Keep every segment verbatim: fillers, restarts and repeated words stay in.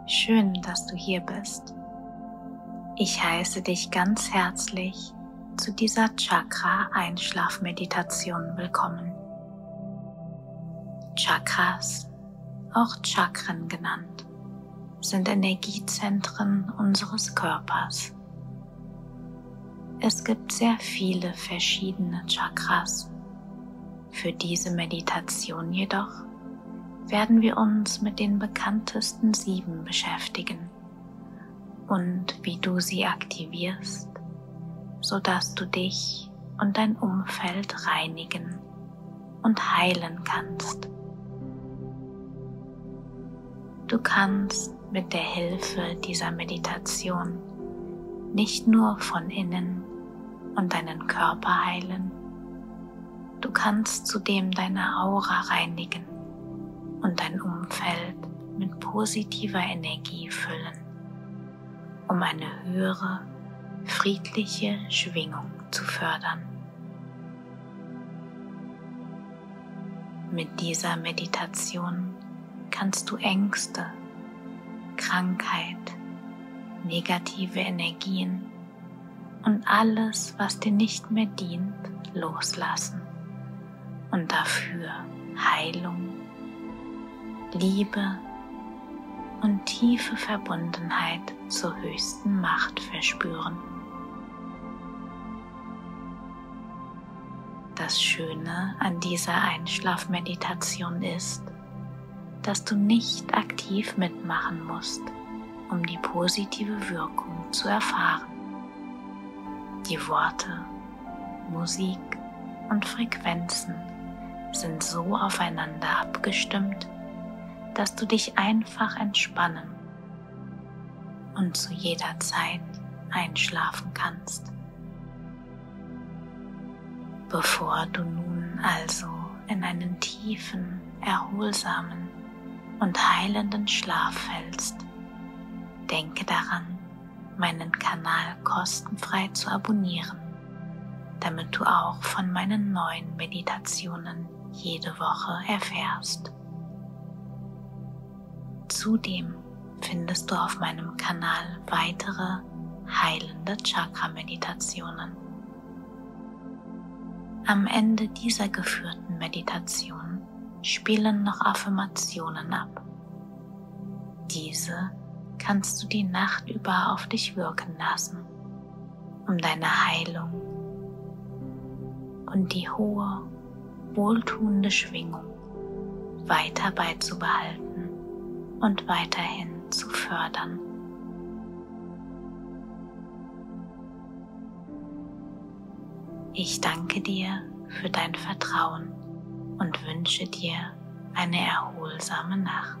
Schön, dass du hier bist. Ich heiße dich ganz herzlich zu dieser Chakra-Einschlafmeditation willkommen. Chakras, auch Chakren genannt, sind Energiezentren unseres Körpers. Es gibt sehr viele verschiedene Chakras. Für diese Meditation jedoch werden wir uns mit den bekanntesten sieben beschäftigen und wie du sie aktivierst, sodass du dich und dein Umfeld reinigen und heilen kannst. Du kannst mit der Hilfe dieser Meditation nicht nur von innen und deinen Körper heilen, du kannst zudem deine Aura reinigen und dein Umfeld mit positiver Energie füllen, um eine höhere, friedliche Schwingung zu fördern. Mit dieser Meditation kannst du Ängste, Krankheit, negative Energien und alles, was dir nicht mehr dient, loslassen und dafür Heilung, Liebe und tiefe Verbundenheit zur höchsten Macht verspüren. Das Schöne an dieser Einschlafmeditation ist, dass du nicht aktiv mitmachen musst, um die positive Wirkung zu erfahren. Die Worte, Musik und Frequenzen sind so aufeinander abgestimmt, dass du dich einfach entspannen und zu jeder Zeit einschlafen kannst. Bevor du nun also in einen tiefen, erholsamen und heilenden Schlaf fällst, denke daran, meinen Kanal kostenfrei zu abonnieren, damit du auch von meinen neuen Meditationen jede Woche erfährst. Zudem findest du auf meinem Kanal weitere heilende Chakra-Meditationen. Am Ende dieser geführten Meditation spielen noch Affirmationen ab. Diese kannst du die Nacht über auf dich wirken lassen, um deine Heilung und die hohe, wohltuende Schwingung weiter beizubehalten und weiterhin zu fördern. Ich danke dir für dein Vertrauen und wünsche dir eine erholsame Nacht.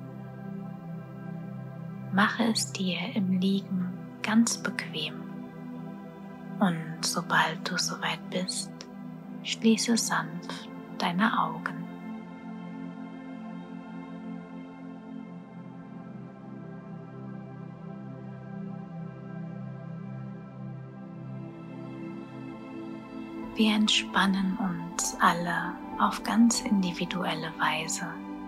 Mache es dir im Liegen ganz bequem und sobald du soweit bist, schließe sanft deine Augen. Wir entspannen uns alle auf ganz individuelle Weise.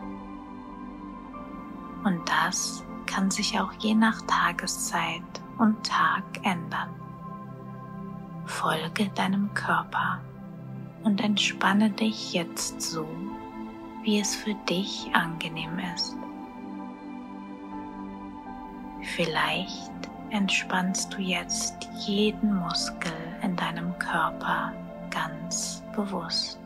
Und das kann sich auch je nach Tageszeit und Tag ändern. Folge deinem Körper und entspanne dich jetzt so, wie es für dich angenehm ist. Vielleicht entspannst du jetzt jeden Muskel in deinem Körper ganz bewusst.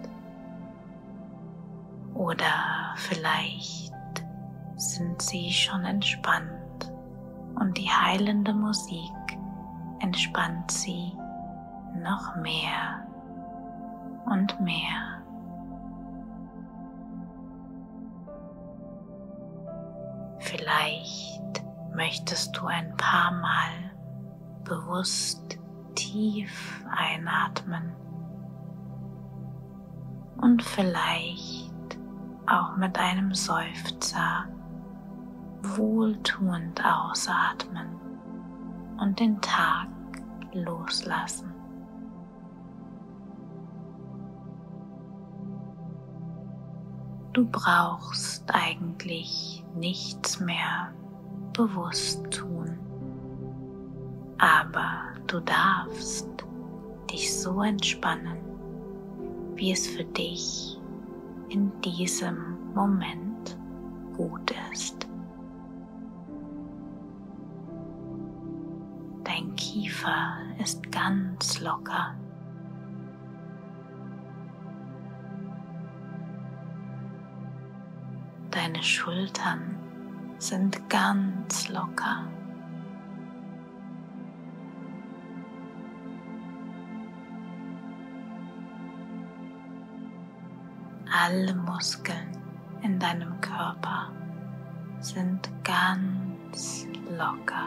Oder vielleicht sind sie schon entspannt und die heilende Musik entspannt sie noch mehr und mehr. Vielleicht möchtest du ein paar Mal bewusst tief einatmen und vielleicht auch mit einem Seufzer wohltuend ausatmen und den Tag loslassen. Du brauchst eigentlich nichts mehr bewusst tun, aber du darfst dich so entspannen, wie es für dich in diesem Moment gut ist. Dein Kiefer ist ganz locker. Deine Schultern sind ganz locker. Alle Muskeln in deinem Körper sind ganz locker.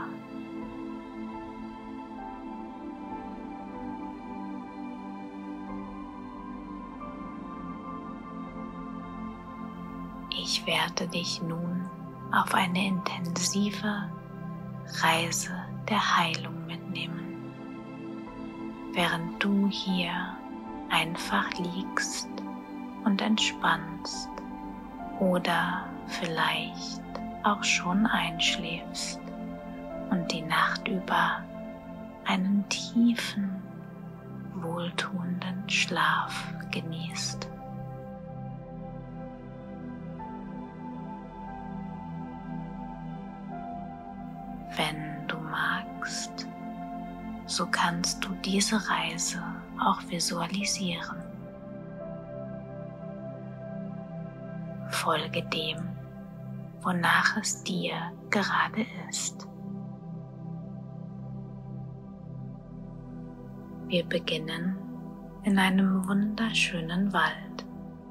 Ich werde dich nun auf eine intensive Reise der Heilung mitnehmen, während du hier einfach liegst und entspannst oder vielleicht auch schon einschläfst und die Nacht über einen tiefen, wohltuenden Schlaf genießt. Wenn du magst, so kannst du diese Reise auch visualisieren. Folge dem, wonach es dir gerade ist. Wir beginnen in einem wunderschönen Wald.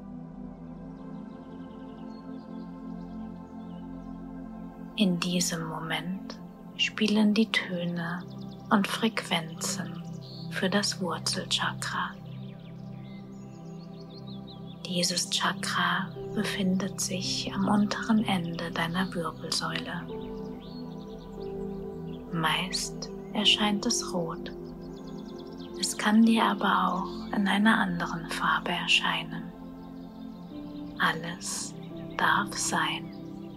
In diesem Moment spielen die Töne und Frequenzen für das Wurzelchakra. Dieses Chakra befindet sich am unteren Ende deiner Wirbelsäule. Meist erscheint es rot. Es kann dir aber auch in einer anderen Farbe erscheinen. Alles darf sein.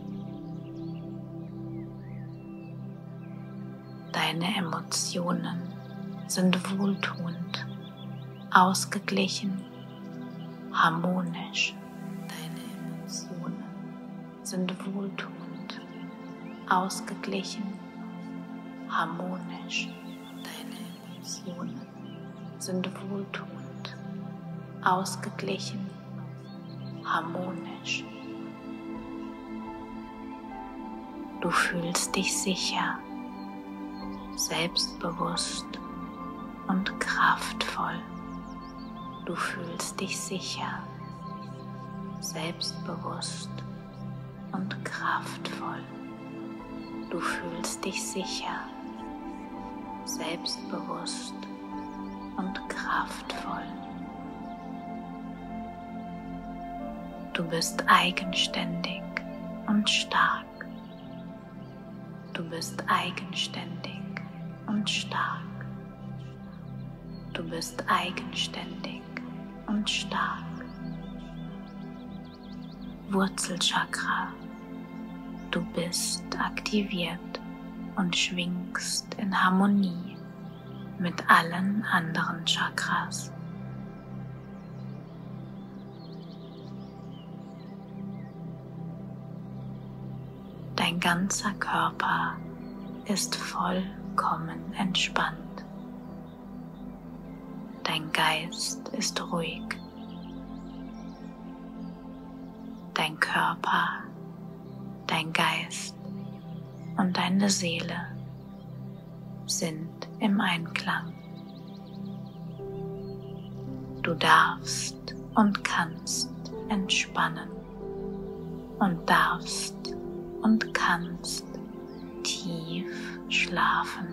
Deine Emotionen sind wohltuend, ausgeglichen, harmonisch. Deine Emotionen sind wohltuend, ausgeglichen, harmonisch. Deine Emotionen sind wohltuend, ausgeglichen, harmonisch. Du fühlst dich sicher, selbstbewusst und kraftvoll. Du fühlst dich sicher, selbstbewusst und kraftvoll. Du fühlst dich sicher, selbstbewusst und kraftvoll. Du bist eigenständig und stark. Du bist eigenständig und stark. Du bist eigenständig und stark. Wurzelchakra. Du bist aktiviert und schwingst in Harmonie mit allen anderen Chakras. Dein ganzer Körper ist vollkommen entspannt. Dein Geist ist ruhig. Dein Körper, dein Geist und deine Seele sind im Einklang. Du darfst und kannst entspannen und darfst und kannst tief schlafen.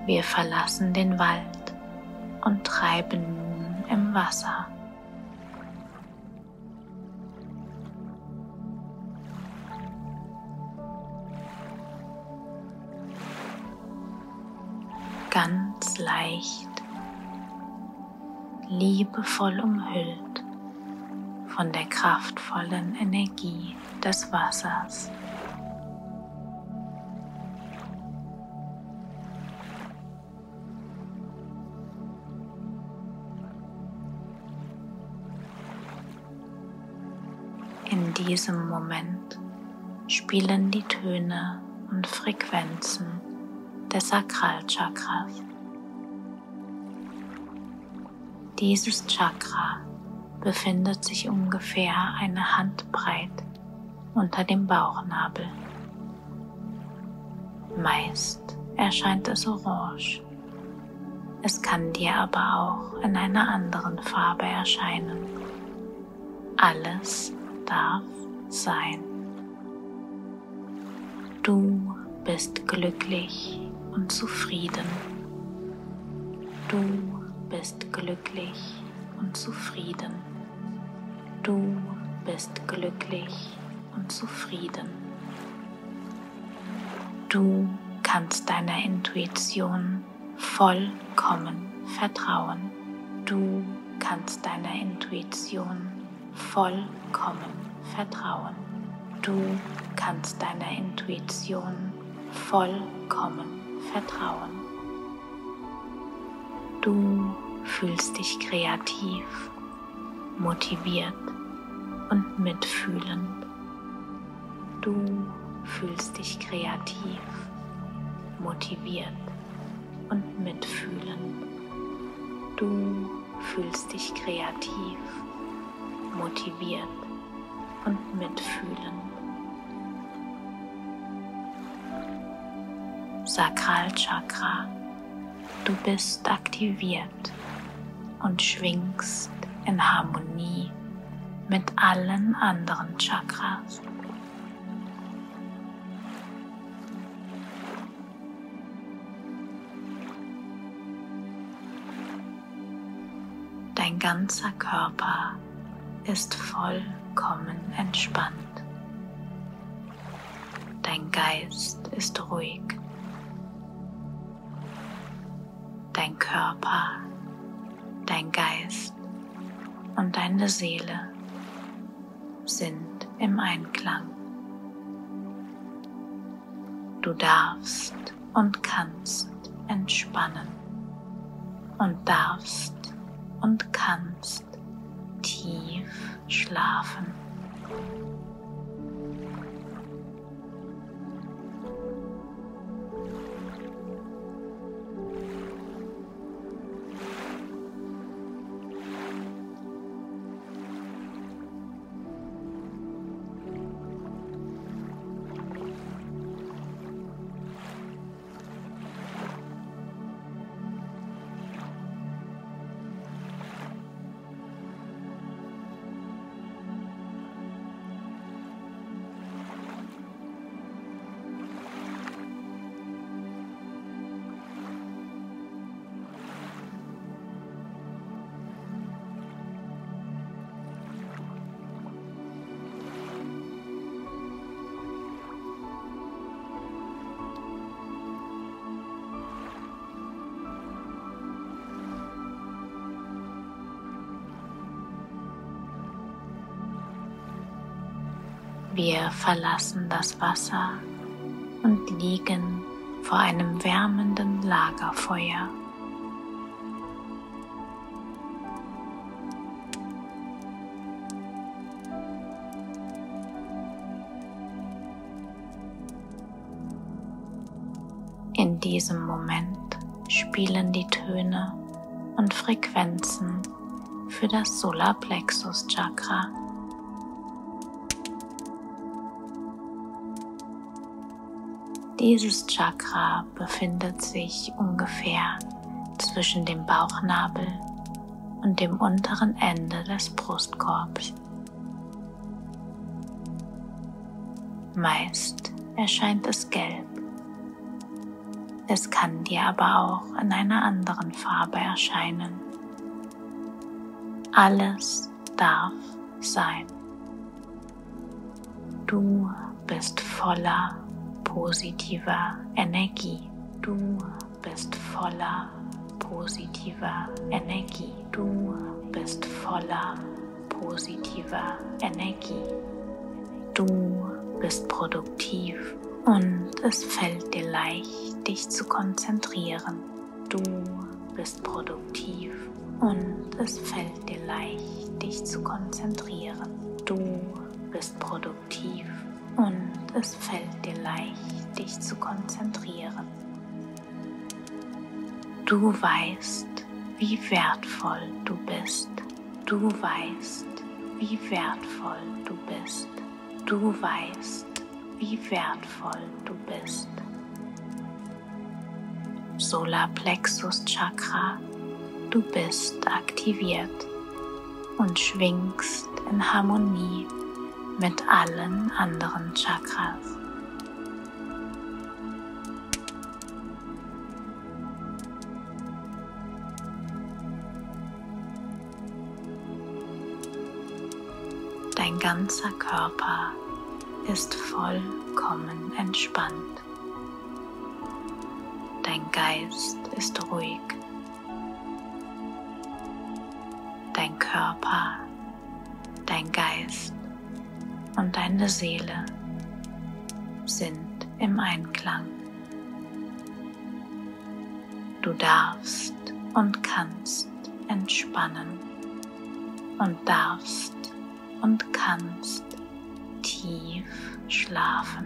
Wir verlassen den Wald und treiben nun im Wasser. Ganz leicht, liebevoll umhüllt von der kraftvollen Energie des Wassers. In diesem Moment spielen die Töne und Frequenzen des Sakralchakras. Dieses Chakra befindet sich ungefähr eine Handbreit unter dem Bauchnabel. Meist erscheint es orange. Es kann dir aber auch in einer anderen Farbe erscheinen. Alles darf sein. Du bist glücklich und zufrieden. Du bist glücklich und zufrieden. Du bist glücklich und zufrieden. Du kannst deiner Intuition vollkommen vertrauen. Du kannst deiner Intuition vollkommen vertrauen. Du kannst deiner Intuition vollkommen vertrauen. Du fühlst dich kreativ, motiviert und mitfühlend. Du fühlst dich kreativ, motiviert und mitfühlend. Du fühlst dich kreativ, motiviert und mitfühlend. Sakralchakra, du bist aktiviert und schwingst in Harmonie mit allen anderen Chakras. Dein ganzer Körper ist vollkommen entspannt. Dein Geist ist ruhig. Dein Körper, dein Geist und deine Seele sind im Einklang. Du darfst und kannst entspannen und darfst und kannst tief schlafen. Wir verlassen das Wasser und liegen vor einem wärmenden Lagerfeuer. In diesem Moment spielen die Töne und Frequenzen für das Solarplexus Chakra. Dieses Chakra befindet sich ungefähr zwischen dem Bauchnabel und dem unteren Ende des Brustkorbs. Meist erscheint es gelb. Es kann dir aber auch in einer anderen Farbe erscheinen. Alles darf sein. Du bist voller positiver Energie. Du bist voller positiver Energie. Du bist voller positiver Energie. Du bist produktiv und es fällt dir leicht, dich zu konzentrieren. Du bist produktiv und es fällt dir leicht, dich zu konzentrieren. Du bist produktiv und es fällt dir leicht, dich zu konzentrieren. Du weißt, wie wertvoll du bist. Du weißt, wie wertvoll du bist. Du weißt, wie wertvoll du bist. Solarplexus Chakra, du bist aktiviert und schwingst in Harmonie mit allen anderen Chakras. Dein ganzer Körper ist vollkommen entspannt. Dein Geist ist ruhig. Dein Körper, dein Geist und deine Seele sind im Einklang. Du darfst und kannst entspannen und darfst und kannst tief schlafen.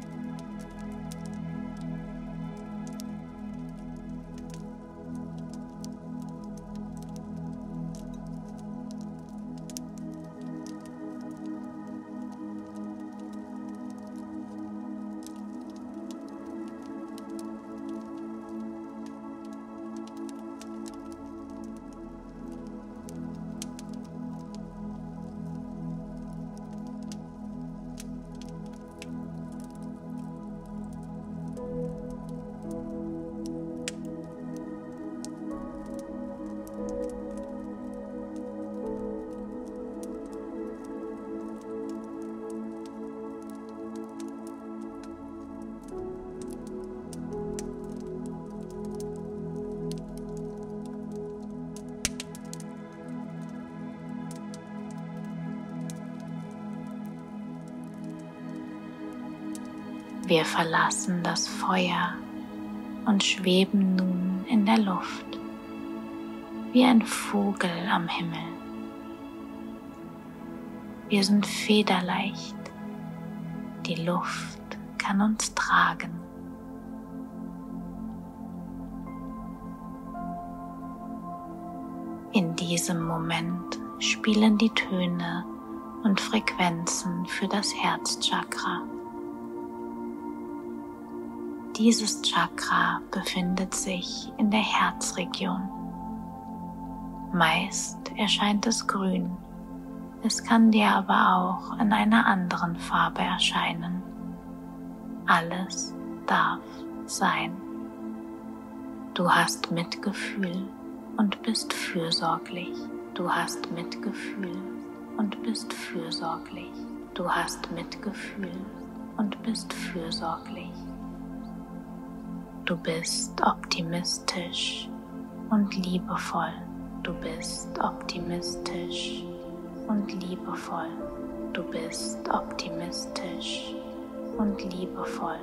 Wir verlassen das Feuer und schweben nun in der Luft, wie ein Vogel am Himmel. Wir sind federleicht, die Luft kann uns tragen. In diesem Moment spielen die Töne und Frequenzen für das Herzchakra. Dieses Chakra befindet sich in der Herzregion. Meist erscheint es grün, es kann dir aber auch in einer anderen Farbe erscheinen. Alles darf sein. Du hast Mitgefühl und bist fürsorglich. Du hast Mitgefühl und bist fürsorglich. Du hast Mitgefühl und bist fürsorglich. Du bist optimistisch und liebevoll. Du bist optimistisch und liebevoll. Du bist optimistisch und liebevoll.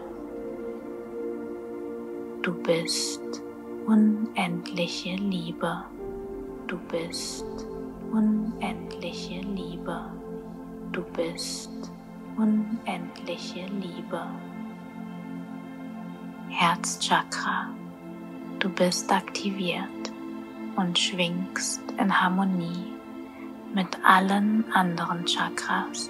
Du bist unendliche Liebe. Du bist unendliche Liebe. Du bist unendliche Liebe. Herzchakra, du bist aktiviert und schwingst in Harmonie mit allen anderen Chakras.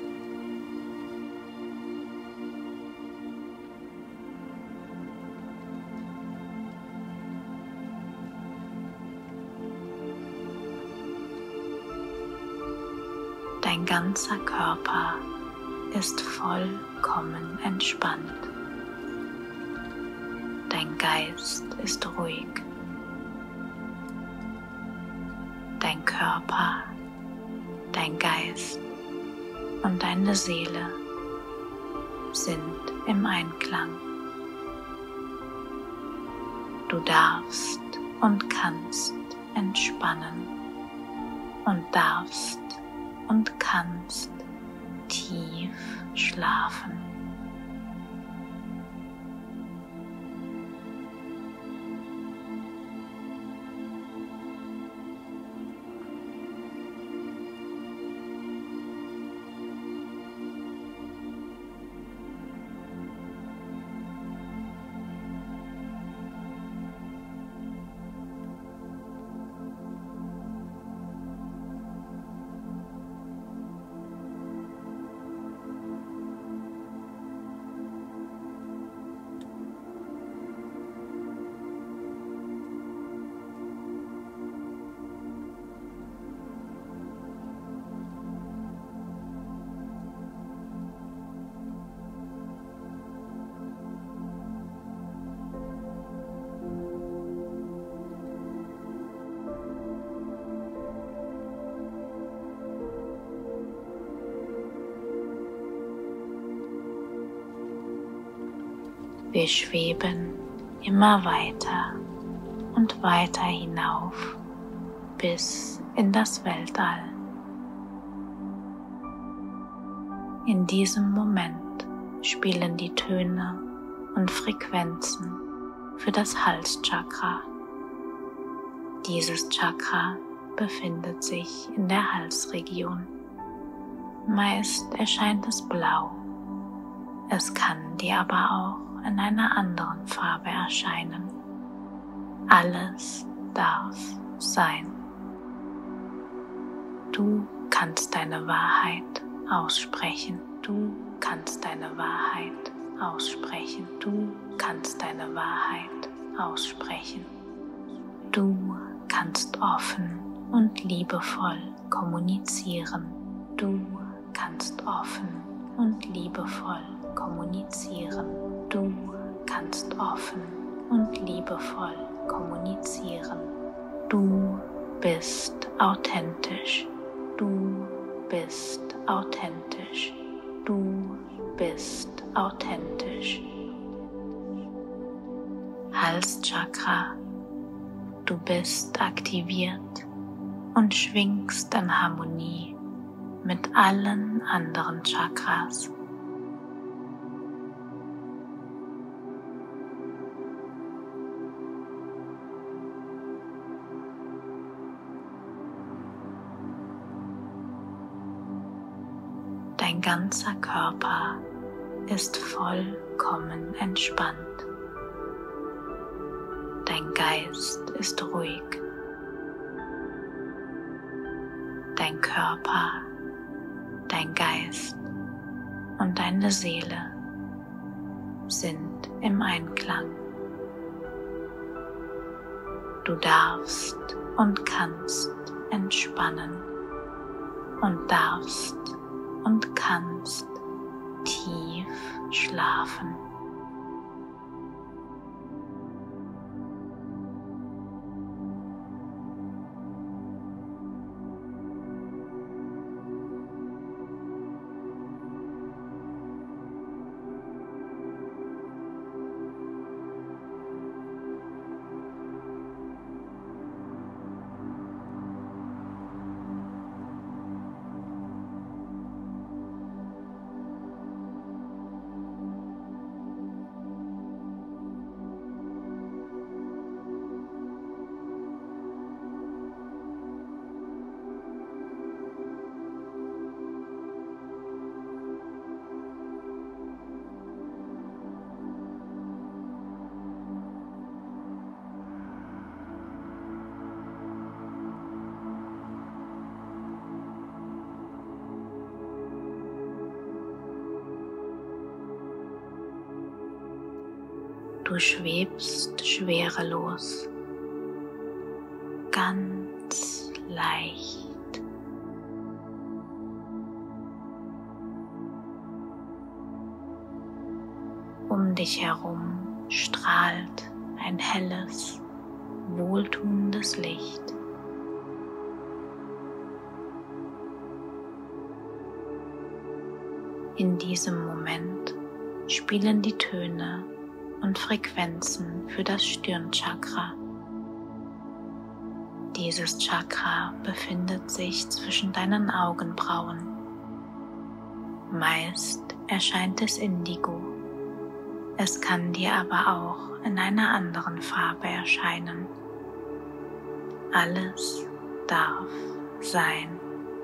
Dein ganzer Körper ist vollkommen entspannt. Dein Geist ist ruhig. Dein Körper, dein Geist und deine Seele sind im Einklang. Du darfst und kannst entspannen und darfst und kannst tief schlafen. Wir schweben immer weiter und weiter hinauf bis in das Weltall. In diesem Moment spielen die Töne und Frequenzen für das Halschakra. Dieses Chakra befindet sich in der Halsregion. Meist erscheint es blau. Es kann dir aber auch in einer anderen Farbe erscheinen. Alles darf sein. Du kannst deine Wahrheit aussprechen. Du kannst deine Wahrheit aussprechen. Du kannst deine Wahrheit aussprechen. Du kannst offen und liebevoll kommunizieren. Du kannst offen und liebevoll kommunizieren. Du kannst offen und liebevoll kommunizieren. Du bist authentisch. Du bist authentisch. Du bist authentisch. Halschakra, du bist aktiviert und schwingst in Harmonie mit allen anderen Chakras. Dein ganzer Körper ist vollkommen entspannt. Dein Geist ist ruhig. Dein Körper, dein Geist und deine Seele sind im Einklang. Du darfst und kannst entspannen und darfst und kannst tief schlafen. Du schwebst schwerelos, ganz leicht. Um dich herum strahlt ein helles, wohltuendes Licht. In diesem Moment spielen die Töne und Frequenzen für das Stirnchakra. Dieses Chakra befindet sich zwischen deinen Augenbrauen. Meist erscheint es indigo. Es kann dir aber auch in einer anderen Farbe erscheinen. Alles darf sein.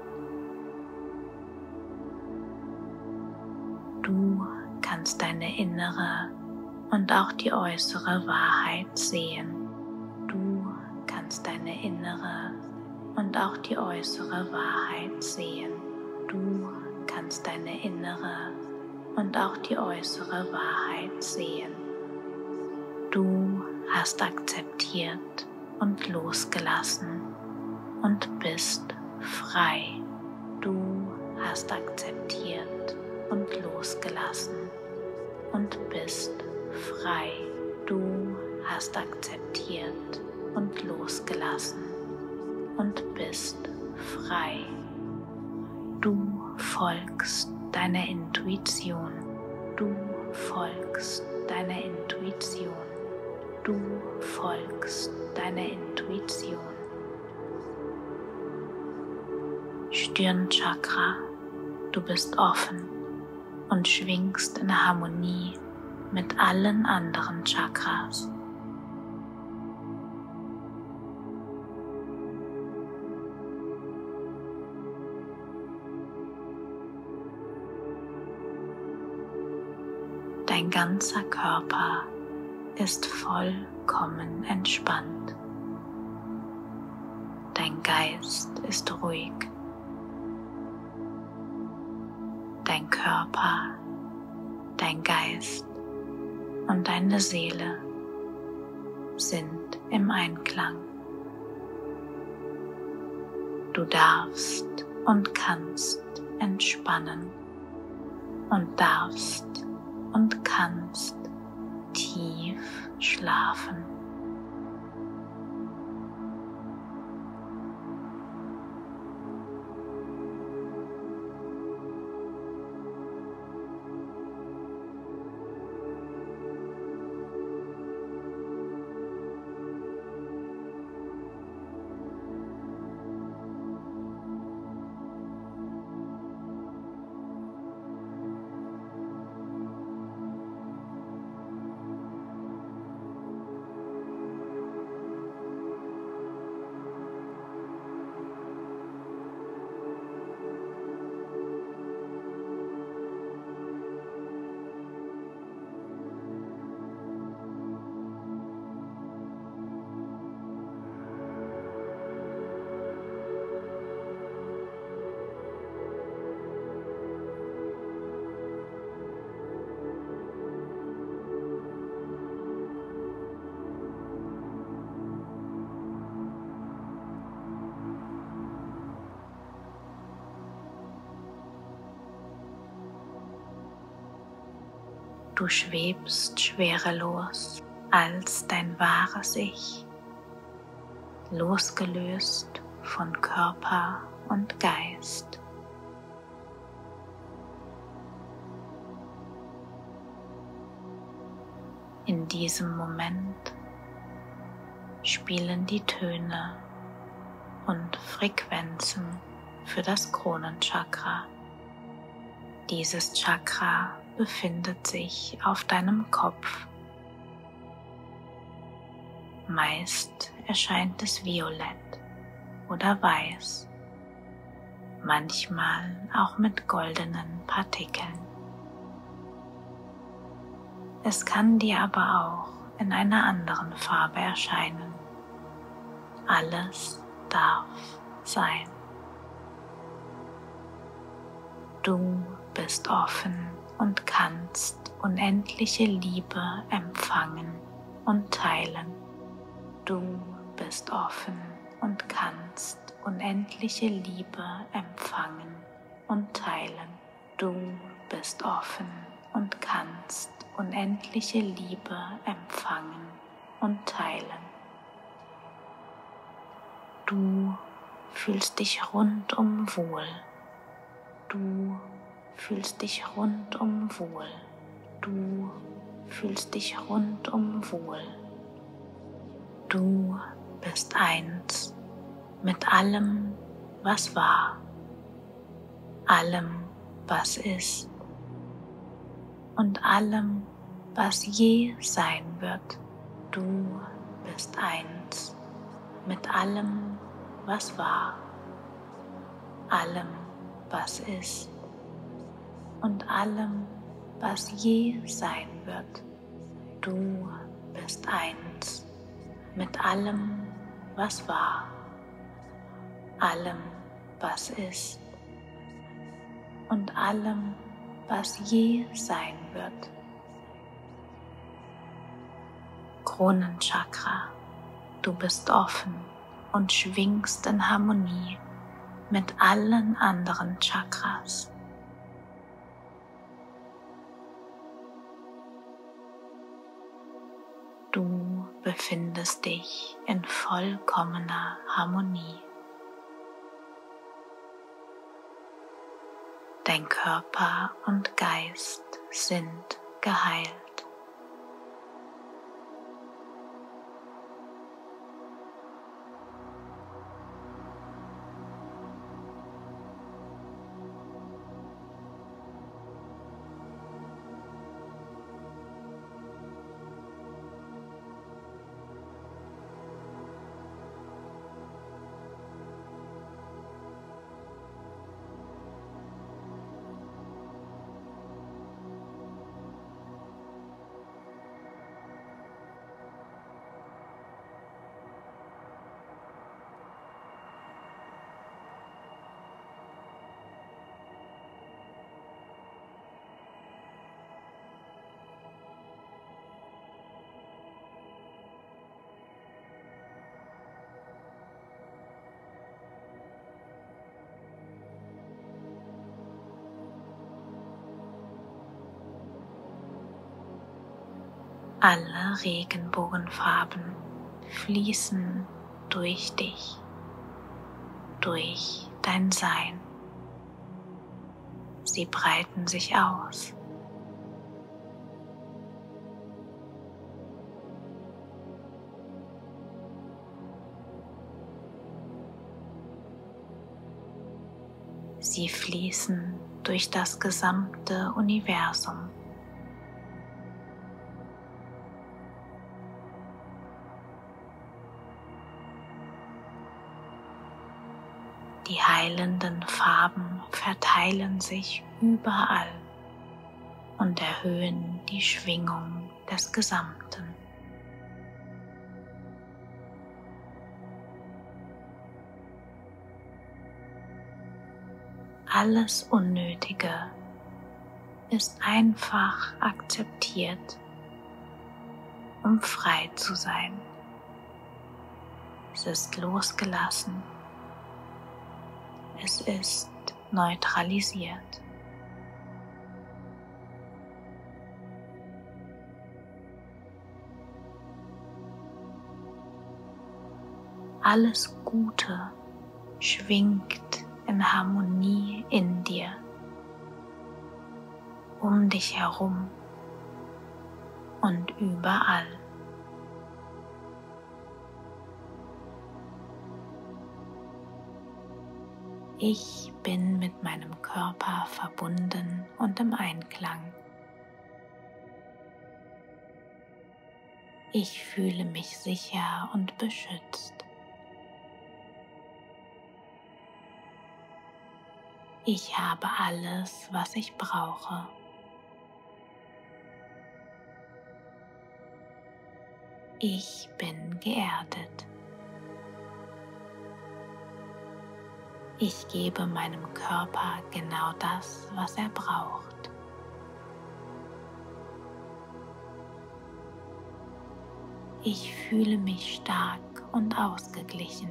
Du kannst deine innere und auch die äußere Wahrheit sehen. Du kannst deine innere und auch die äußere Wahrheit sehen. Du kannst deine innere und auch die äußere Wahrheit sehen. Du hast akzeptiert und losgelassen und bist frei. Du hast akzeptiert und losgelassen und bist frei. Du hast akzeptiert und losgelassen und bist frei. Du folgst deiner Intuition. Du folgst deiner Intuition. Du folgst deiner Intuition. Stirnchakra, du bist offen und schwingst in Harmonie mit allen anderen Chakras. Dein ganzer Körper ist vollkommen entspannt. Dein Geist ist ruhig. Dein Körper, dein Geist und deine Seele sind im Einklang. Du darfst und kannst entspannen und darfst und kannst tief schlafen. Du schwebst schwerelos als dein wahres Ich, losgelöst von Körper und Geist. In diesem Moment spielen die Töne und Frequenzen für das Kronenchakra. Dieses Chakra befindet sich auf deinem Kopf. Meist erscheint es violett oder weiß, manchmal auch mit goldenen Partikeln. Es kann dir aber auch in einer anderen Farbe erscheinen. Alles darf sein. Du bist offen und kannst unendliche Liebe empfangen und teilen. Du bist offen und kannst unendliche Liebe empfangen und teilen. Du bist offen und kannst unendliche Liebe empfangen und teilen. Du fühlst dich rundum wohl. Du fühlst dich rundum wohl. Du fühlst dich rundum wohl. Du bist eins mit allem, was war, allem, was ist und allem, was je sein wird. Du bist eins mit allem, was war, allem, was ist und allem, was je sein wird. Du bist eins mit allem, was war, allem, was ist und allem, was je sein wird. Kronenchakra, du bist offen und schwingst in Harmonie mit allen anderen Chakras. Du befindest dich in vollkommener Harmonie. Dein Körper und Geist sind geheilt. Alle Regenbogenfarben fließen durch dich, durch dein Sein. Sie breiten sich aus. Sie fließen durch das gesamte Universum. Die heilenden Farben verteilen sich überall und erhöhen die Schwingung des Gesamten. Alles Unnötige ist einfach akzeptiert, um frei zu sein. Es ist losgelassen. Es ist neutralisiert. Alles Gute schwingt in Harmonie in dir, um dich herum und überall. Ich bin mit meinem Körper verbunden und im Einklang. Ich fühle mich sicher und beschützt. Ich habe alles, was ich brauche. Ich bin geerdet. Ich gebe meinem Körper genau das, was er braucht. Ich fühle mich stark und ausgeglichen.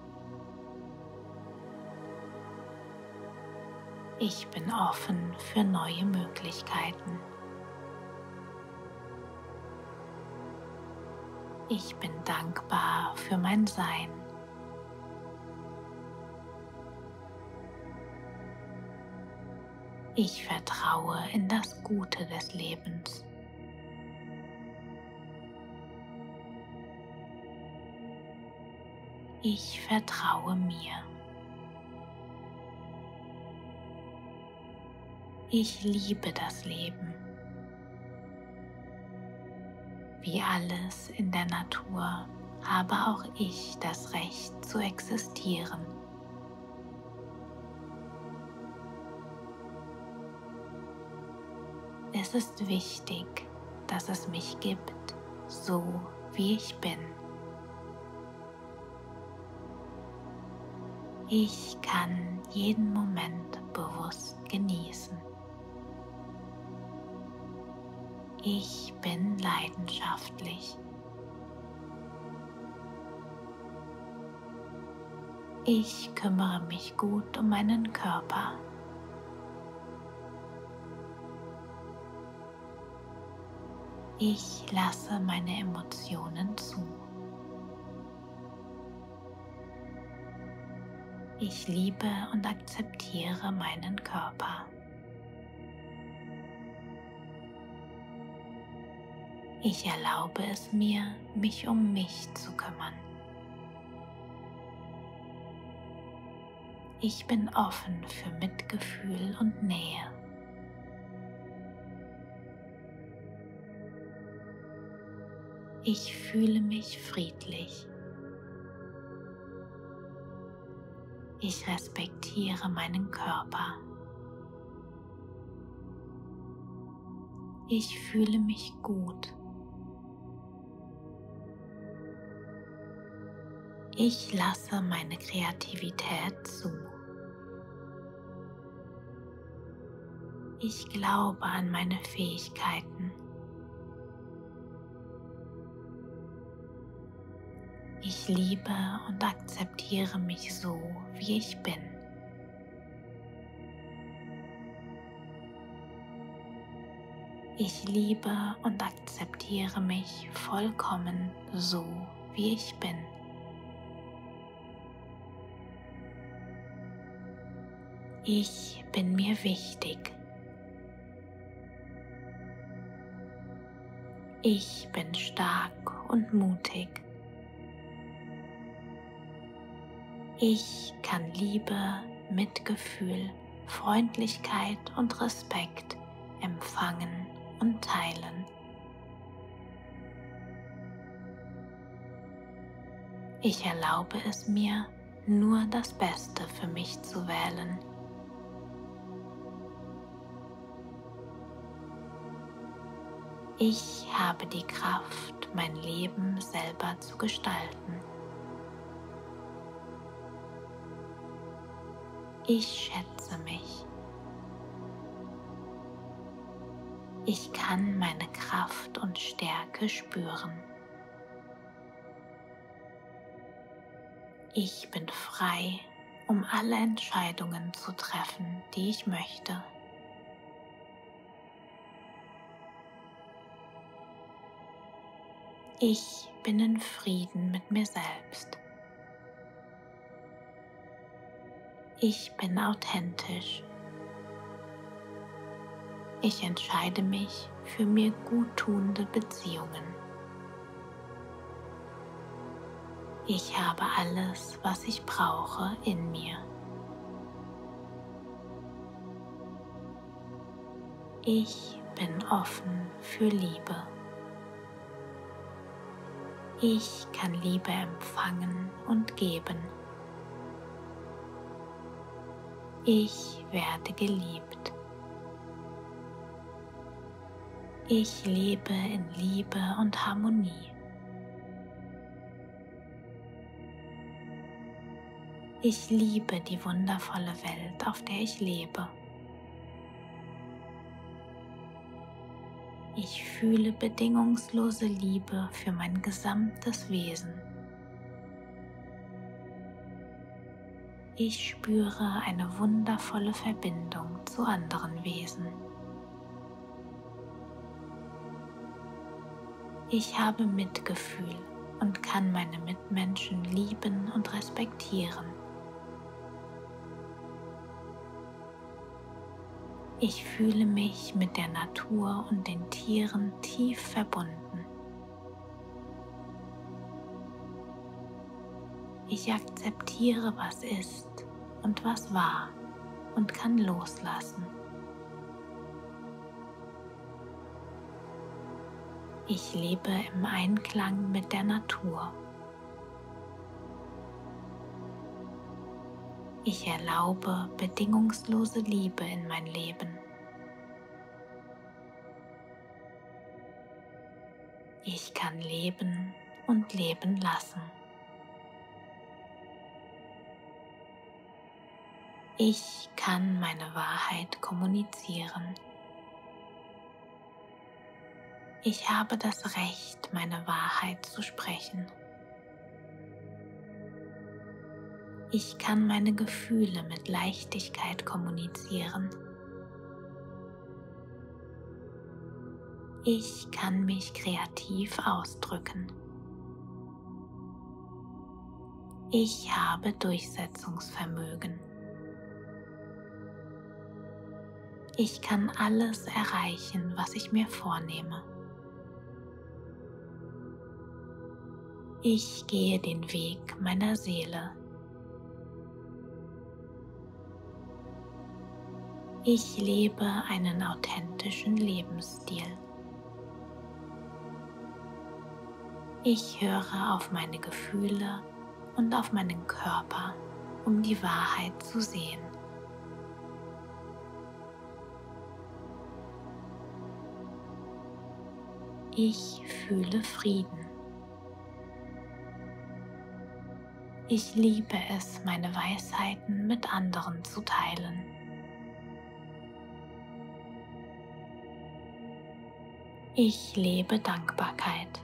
Ich bin offen für neue Möglichkeiten. Ich bin dankbar für mein Sein. Ich vertraue in das Gute des Lebens. Ich vertraue mir. Ich liebe das Leben. Wie alles in der Natur habe auch ich das Recht zu existieren. Es ist wichtig, dass es mich gibt, so wie ich bin. Ich kann jeden Moment bewusst genießen. Ich bin leidenschaftlich. Ich kümmere mich gut um meinen Körper. Ich lasse meine Emotionen zu. Ich liebe und akzeptiere meinen Körper. Ich erlaube es mir, mich um mich zu kümmern. Ich bin offen für Mitgefühl und Nähe. Ich fühle mich friedlich. Ich respektiere meinen Körper. Ich fühle mich gut. Ich lasse meine Kreativität zu. Ich glaube an meine Fähigkeiten. Ich liebe und akzeptiere mich so, wie ich bin. Ich liebe und akzeptiere mich vollkommen so, wie ich bin. Ich bin mir wichtig. Ich bin stark und mutig. Ich kann Liebe, Mitgefühl, Freundlichkeit und Respekt empfangen und teilen. Ich erlaube es mir, nur das Beste für mich zu wählen. Ich habe die Kraft, mein Leben selber zu gestalten. Ich schätze mich. Ich kann meine Kraft und Stärke spüren. Ich bin frei, um alle Entscheidungen zu treffen, die ich möchte. Ich bin in Frieden mit mir selbst. Ich bin authentisch. Ich entscheide mich für mir guttunende Beziehungen. Ich habe alles, was ich brauche, in mir. Ich bin offen für Liebe. Ich kann Liebe empfangen und geben. Ich werde geliebt. Ich lebe in Liebe und Harmonie. Ich liebe die wundervolle Welt, auf der ich lebe. Ich fühle bedingungslose Liebe für mein gesamtes Wesen. Ich spüre eine wundervolle Verbindung zu anderen Wesen. Ich habe Mitgefühl und kann meine Mitmenschen lieben und respektieren. Ich fühle mich mit der Natur und den Tieren tief verbunden. Ich akzeptiere, was ist und was war und kann loslassen. Ich lebe im Einklang mit der Natur. Ich erlaube bedingungslose Liebe in mein Leben. Ich kann leben und leben lassen. Ich kann meine Wahrheit kommunizieren. Ich habe das Recht, meine Wahrheit zu sprechen. Ich kann meine Gefühle mit Leichtigkeit kommunizieren. Ich kann mich kreativ ausdrücken. Ich habe Durchsetzungsvermögen. Ich kann alles erreichen, was ich mir vornehme. Ich gehe den Weg meiner Seele. Ich lebe einen authentischen Lebensstil. Ich höre auf meine Gefühle und auf meinen Körper, um die Wahrheit zu sehen. Ich fühle Frieden. Ich liebe es, meine Weisheiten mit anderen zu teilen. Ich lebe Dankbarkeit.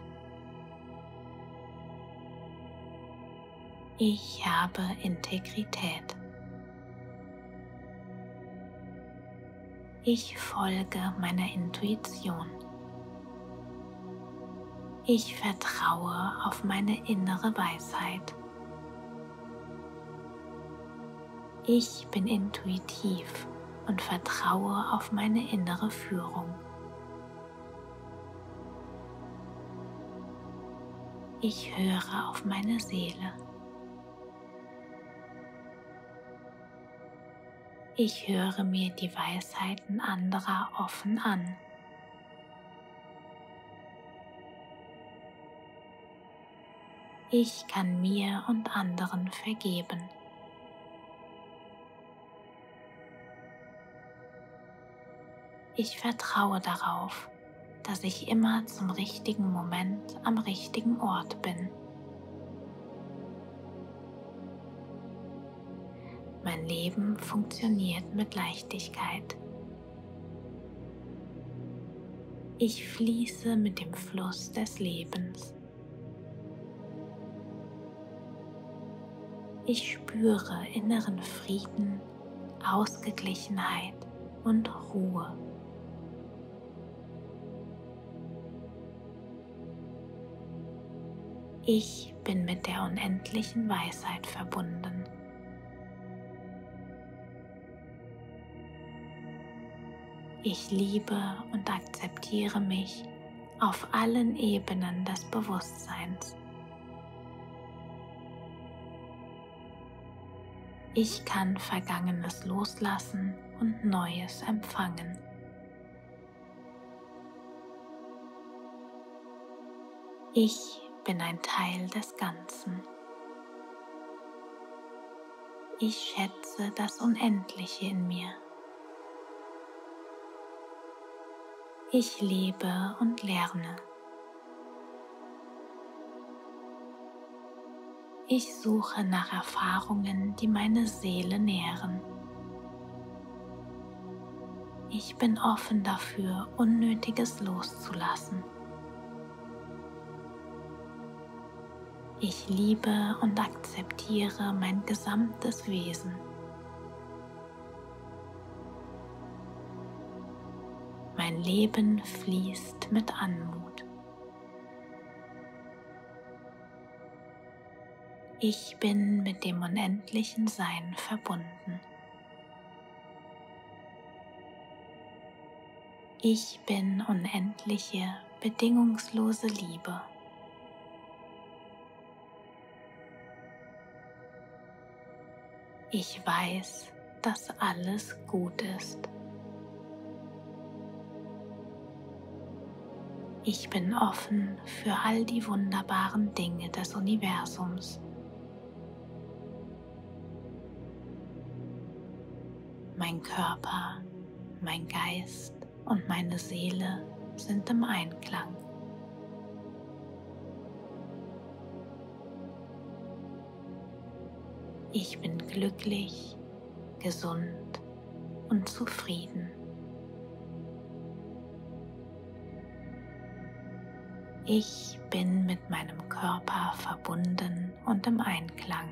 Ich habe Integrität. Ich folge meiner Intuition. Ich vertraue auf meine innere Weisheit. Ich bin intuitiv und vertraue auf meine innere Führung. Ich höre auf meine Seele. Ich höre mir die Weisheiten anderer offen an. Ich kann mir und anderen vergeben. Ich vertraue darauf, dass ich immer zum richtigen Moment am richtigen Ort bin. Mein Leben funktioniert mit Leichtigkeit. Ich fließe mit dem Fluss des Lebens. Ich spüre inneren Frieden, Ausgeglichenheit und Ruhe. Ich bin mit der unendlichen Weisheit verbunden. Ich liebe und akzeptiere mich auf allen Ebenen des Bewusstseins. Ich kann Vergangenes loslassen und Neues empfangen. Ich bin ein Teil des Ganzen. Ich schätze das Unendliche in mir. Ich lebe und lerne. Ich suche nach Erfahrungen, die meine Seele nähren. Ich bin offen dafür, Unnötiges loszulassen. Ich liebe und akzeptiere mein gesamtes Wesen. Mein Leben fließt mit Anmut. Ich bin mit dem unendlichen Sein verbunden. Ich bin unendliche, bedingungslose Liebe. Ich weiß, dass alles gut ist. Ich bin offen für all die wunderbaren Dinge des Universums. Mein Körper, mein Geist und meine Seele sind im Einklang. Ich bin glücklich, gesund und zufrieden. Ich bin mit meinem Körper verbunden und im Einklang.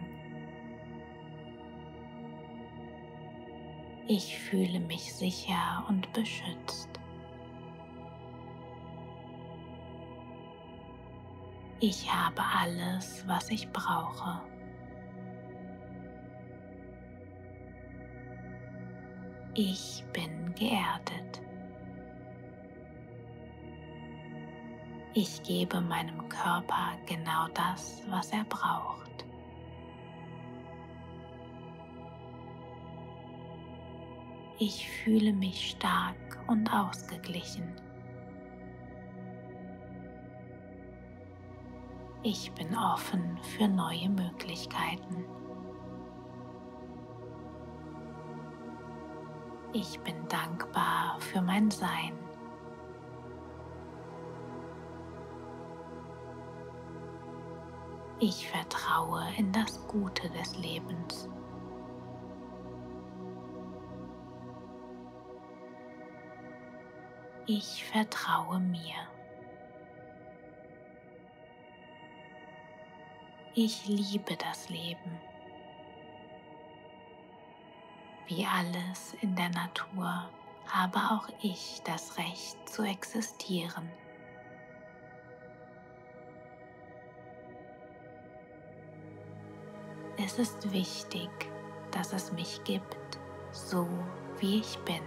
Ich fühle mich sicher und beschützt. Ich habe alles, was ich brauche. Ich bin geerdet. Ich gebe meinem Körper genau das, was er braucht. Ich fühle mich stark und ausgeglichen. Ich bin offen für neue Möglichkeiten. Ich bin dankbar für mein Sein. Ich vertraue in das Gute des Lebens. Ich vertraue mir. Ich liebe das Leben. Wie alles in der Natur habe auch ich das Recht zu existieren. Es ist wichtig, dass es mich gibt, so wie ich bin.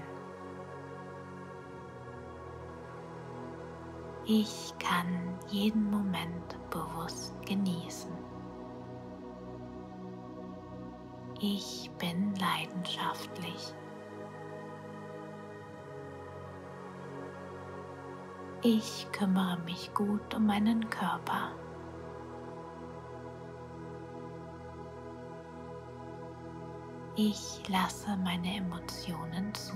Ich kann jeden Moment bewusst genießen. Ich bin leidenschaftlich. Ich kümmere mich gut um meinen Körper. Ich lasse meine Emotionen zu.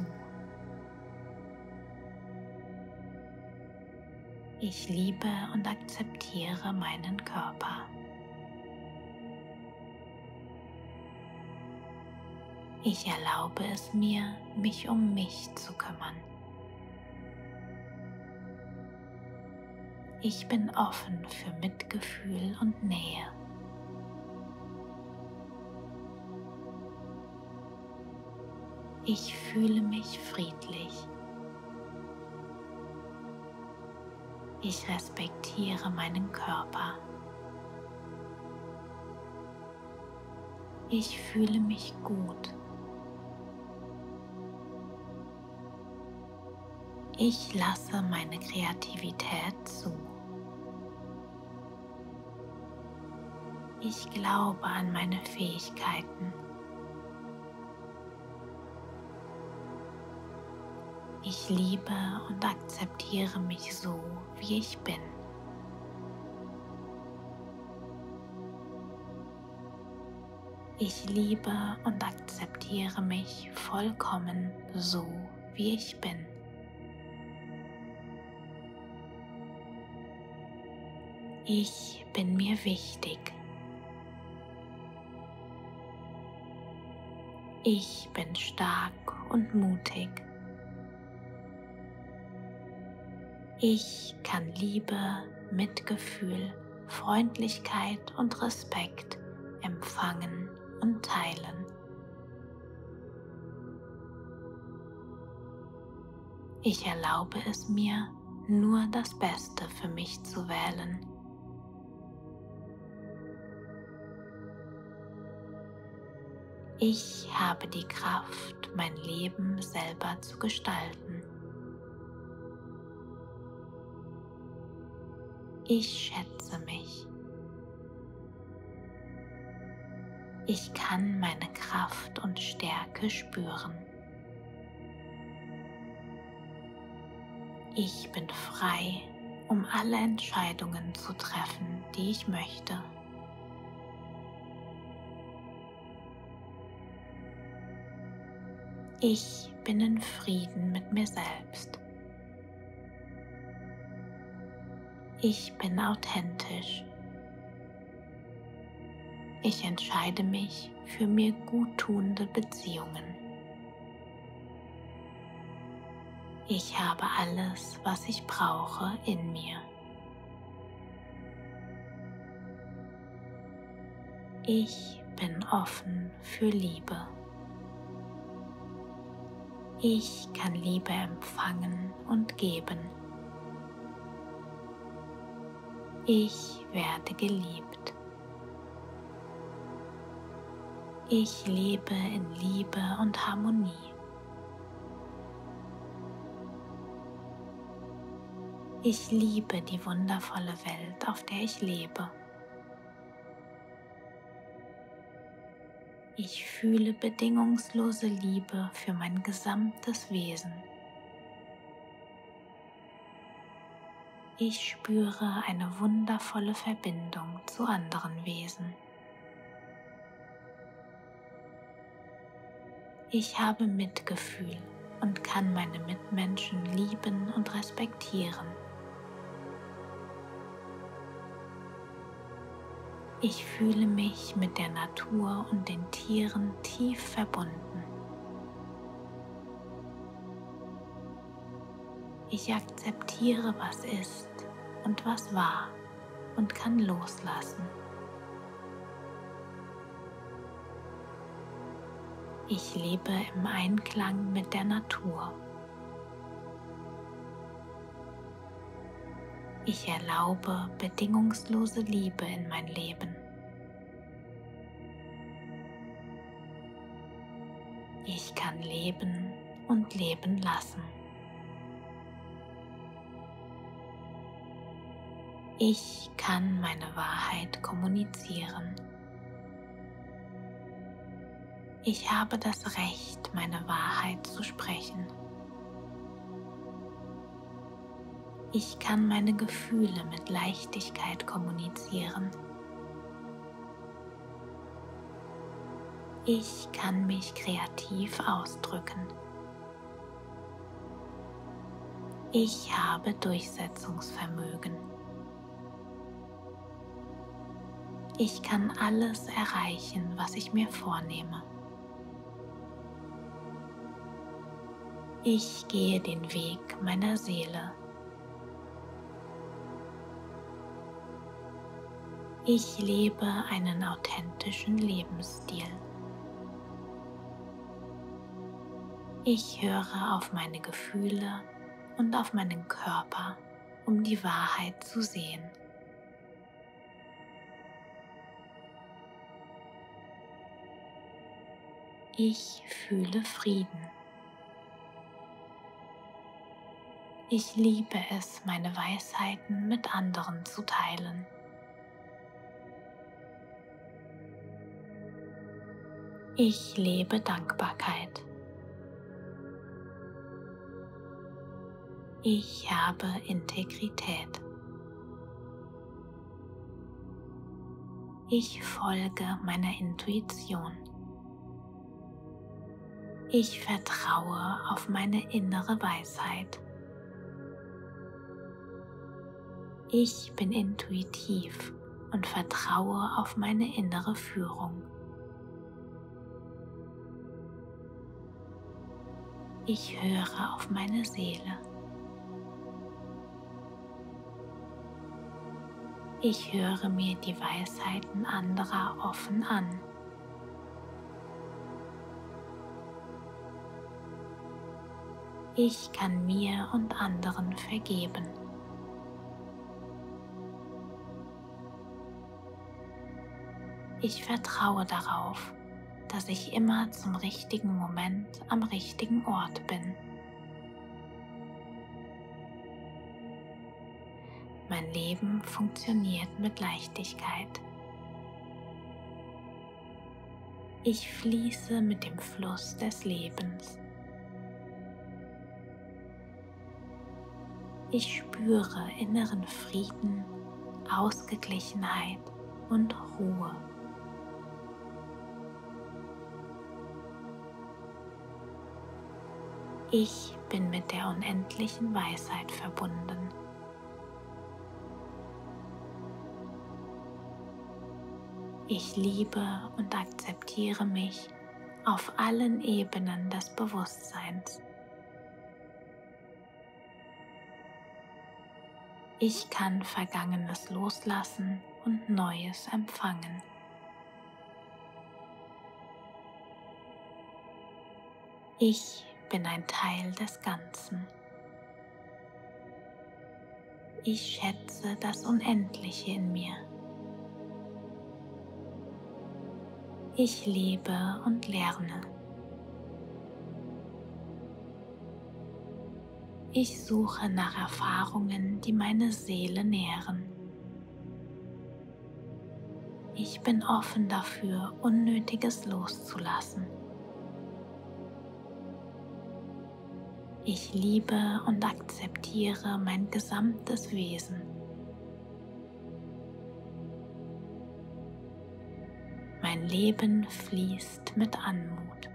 Ich liebe und akzeptiere meinen Körper. Ich erlaube es mir, mich um mich zu kümmern. Ich bin offen für Mitgefühl und Nähe. Ich fühle mich friedlich. Ich respektiere meinen Körper. Ich fühle mich gut. Ich lasse meine Kreativität zu. Ich glaube an meine Fähigkeiten. Ich liebe und akzeptiere mich so, wie ich bin. Ich liebe und akzeptiere mich vollkommen so, wie ich bin. Ich bin mir wichtig. Ich bin stark und mutig. Ich kann Liebe, Mitgefühl, Freundlichkeit und Respekt empfangen und teilen. Ich erlaube es mir, nur das Beste für mich zu wählen. Ich habe die Kraft, mein Leben selber zu gestalten. Ich schätze mich. Ich kann meine Kraft und Stärke spüren. Ich bin frei, um alle Entscheidungen zu treffen, die ich möchte. Ich bin in Frieden mit mir selbst. Ich bin authentisch. Ich entscheide mich für mir guttunende Beziehungen. Ich habe alles, was ich brauche, in mir. Ich bin offen für Liebe. Ich kann Liebe empfangen und geben. Ich werde geliebt. Ich lebe in Liebe und Harmonie. Ich liebe die wundervolle Welt, auf der ich lebe. Ich fühle bedingungslose Liebe für mein gesamtes Wesen. Ich spüre eine wundervolle Verbindung zu anderen Wesen. Ich habe Mitgefühl und kann meine Mitmenschen lieben und respektieren. Ich fühle mich mit der Natur und den Tieren tief verbunden. Ich akzeptiere, was ist und was war und kann loslassen. Ich lebe im Einklang mit der Natur. Ich erlaube bedingungslose Liebe in mein Leben. Ich kann leben und leben lassen. Ich kann meine Wahrheit kommunizieren. Ich habe das Recht, meine Wahrheit zu sprechen. Ich kann meine Gefühle mit Leichtigkeit kommunizieren. Ich kann mich kreativ ausdrücken. Ich habe Durchsetzungsvermögen. Ich kann alles erreichen, was ich mir vornehme. Ich gehe den Weg meiner Seele. Ich lebe einen authentischen Lebensstil. Ich höre auf meine Gefühle und auf meinen Körper, um die Wahrheit zu sehen. Ich fühle Frieden. Ich liebe es, meine Weisheiten mit anderen zu teilen. Ich lebe Dankbarkeit. Ich habe Integrität. Ich folge meiner Intuition. Ich vertraue auf meine innere Weisheit. Ich bin intuitiv und vertraue auf meine innere Führung. Ich höre auf meine Seele. Ich höre mir die Weisheiten anderer offen an. Ich kann mir und anderen vergeben. Ich vertraue darauf, dass ich immer zum richtigen Moment am richtigen Ort bin. Mein Leben funktioniert mit Leichtigkeit. Ich fließe mit dem Fluss des Lebens. Ich spüre inneren Frieden, Ausgeglichenheit und Ruhe. Ich bin mit der unendlichen Weisheit verbunden. Ich liebe und akzeptiere mich auf allen Ebenen des Bewusstseins. Ich kann Vergangenes loslassen und Neues empfangen. Ich bin ein Teil des Ganzen. Ich schätze das Unendliche in mir. Ich lebe und lerne. Ich suche nach Erfahrungen, die meine Seele nähren. Ich bin offen dafür, Unnötiges loszulassen. Ich liebe und akzeptiere mein gesamtes Wesen. Mein Leben fließt mit Anmut.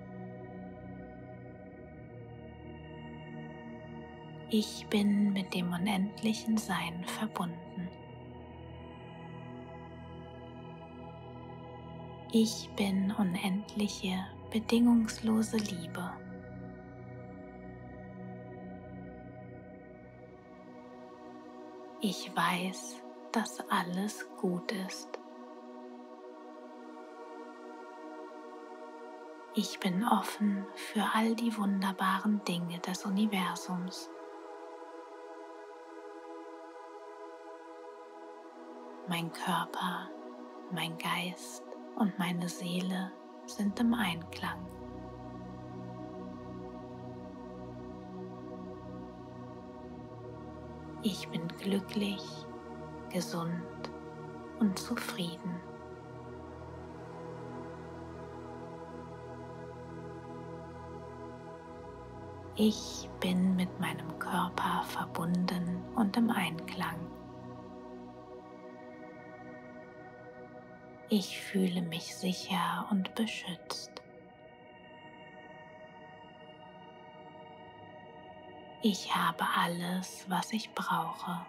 Ich bin mit dem unendlichen Sein verbunden. Ich bin unendliche, bedingungslose Liebe. Ich weiß, dass alles gut ist. Ich bin offen für all die wunderbaren Dinge des Universums. Mein Körper, mein Geist und meine Seele sind im Einklang. Ich bin glücklich, gesund und zufrieden. Ich bin mit meinem Körper verbunden und im Einklang. Ich fühle mich sicher und beschützt. Ich habe alles, was ich brauche.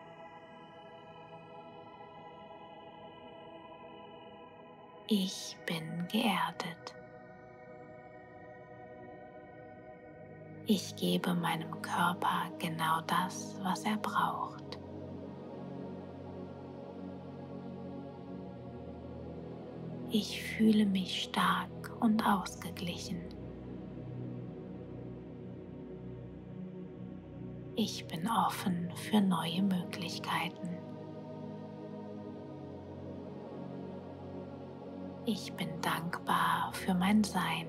Ich bin geerdet. Ich gebe meinem Körper genau das, was er braucht. Ich fühle mich stark und ausgeglichen. Ich bin offen für neue Möglichkeiten. Ich bin dankbar für mein Sein.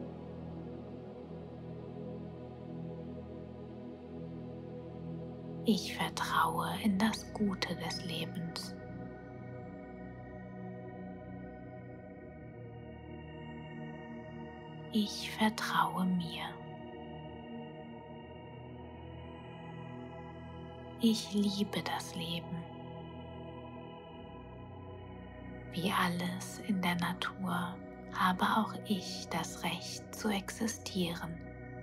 Ich vertraue in das Gute des Lebens. Ich vertraue mir. Ich liebe das Leben. Wie alles in der Natur habe auch ich das Recht zu existieren.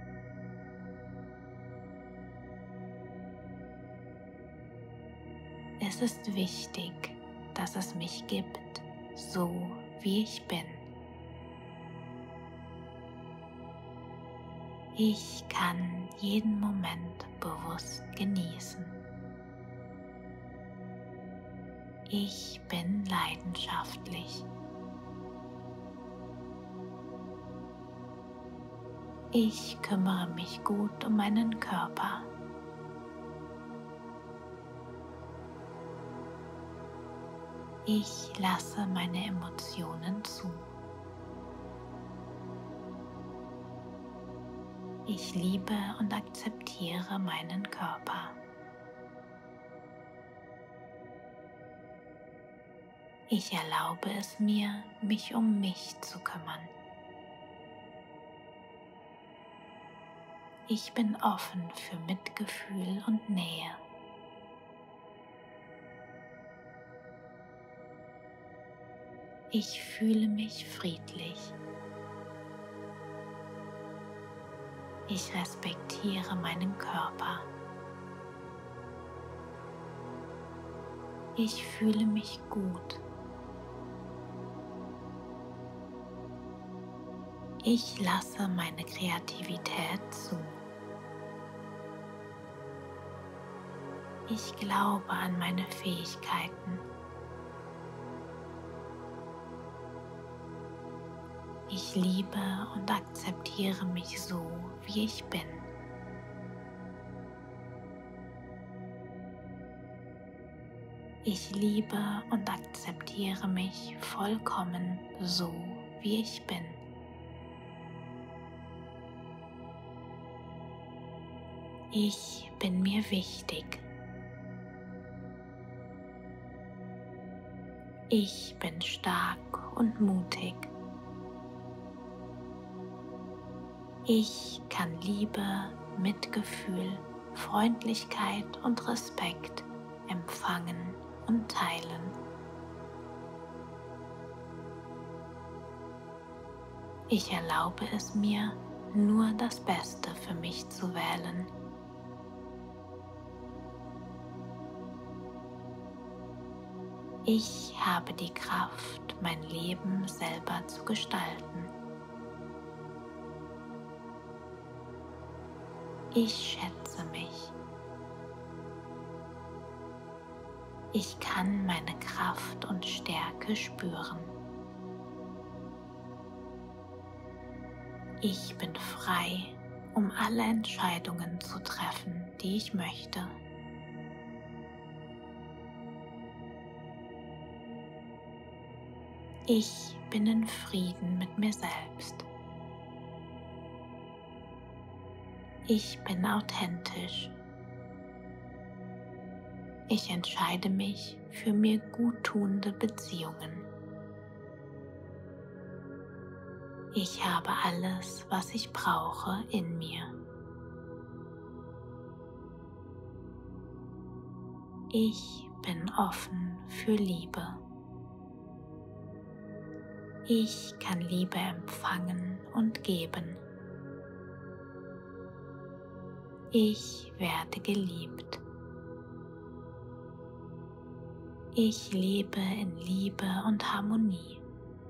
Es ist wichtig, dass es mich gibt, so wie ich bin. Ich kann jeden Moment bewusst genießen. Ich bin leidenschaftlich. Ich kümmere mich gut um meinen Körper. Ich lasse meine Emotionen zu. Ich liebe und akzeptiere meinen Körper. Ich erlaube es mir, mich um mich zu kümmern. Ich bin offen für Mitgefühl und Nähe. Ich fühle mich friedlich. Ich respektiere meinen Körper. Ich fühle mich gut. Ich lasse meine Kreativität zu. Ich glaube an meine Fähigkeiten. Ich liebe und akzeptiere mich so, wie ich bin. Ich liebe und akzeptiere mich vollkommen so, wie ich bin. Ich bin mir wichtig. Ich bin stark und mutig. Ich kann Liebe, Mitgefühl, Freundlichkeit und Respekt empfangen und teilen. Ich erlaube es mir, nur das Beste für mich zu wählen. Ich habe die Kraft, mein Leben selber zu gestalten. Ich schätze mich. Ich kann meine Kraft und Stärke spüren. Ich bin frei, um alle Entscheidungen zu treffen, die ich möchte. Ich bin in Frieden mit mir selbst. Ich bin authentisch. Ich entscheide mich für mir guttunende Beziehungen. Ich habe alles, was ich brauche, in mir. Ich bin offen für Liebe. Ich kann Liebe empfangen und geben. Ich werde geliebt. Ich lebe in Liebe und Harmonie.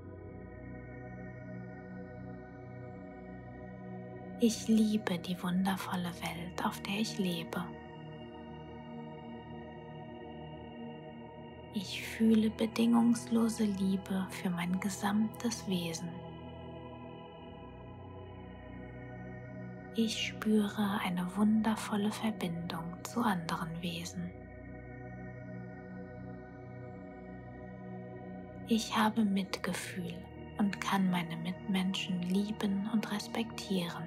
Ich liebe die wundervolle Welt, auf der ich lebe. Ich fühle bedingungslose Liebe für mein gesamtes Wesen. Ich spüre eine wundervolle Verbindung zu anderen Wesen. Ich habe Mitgefühl und kann meine Mitmenschen lieben und respektieren.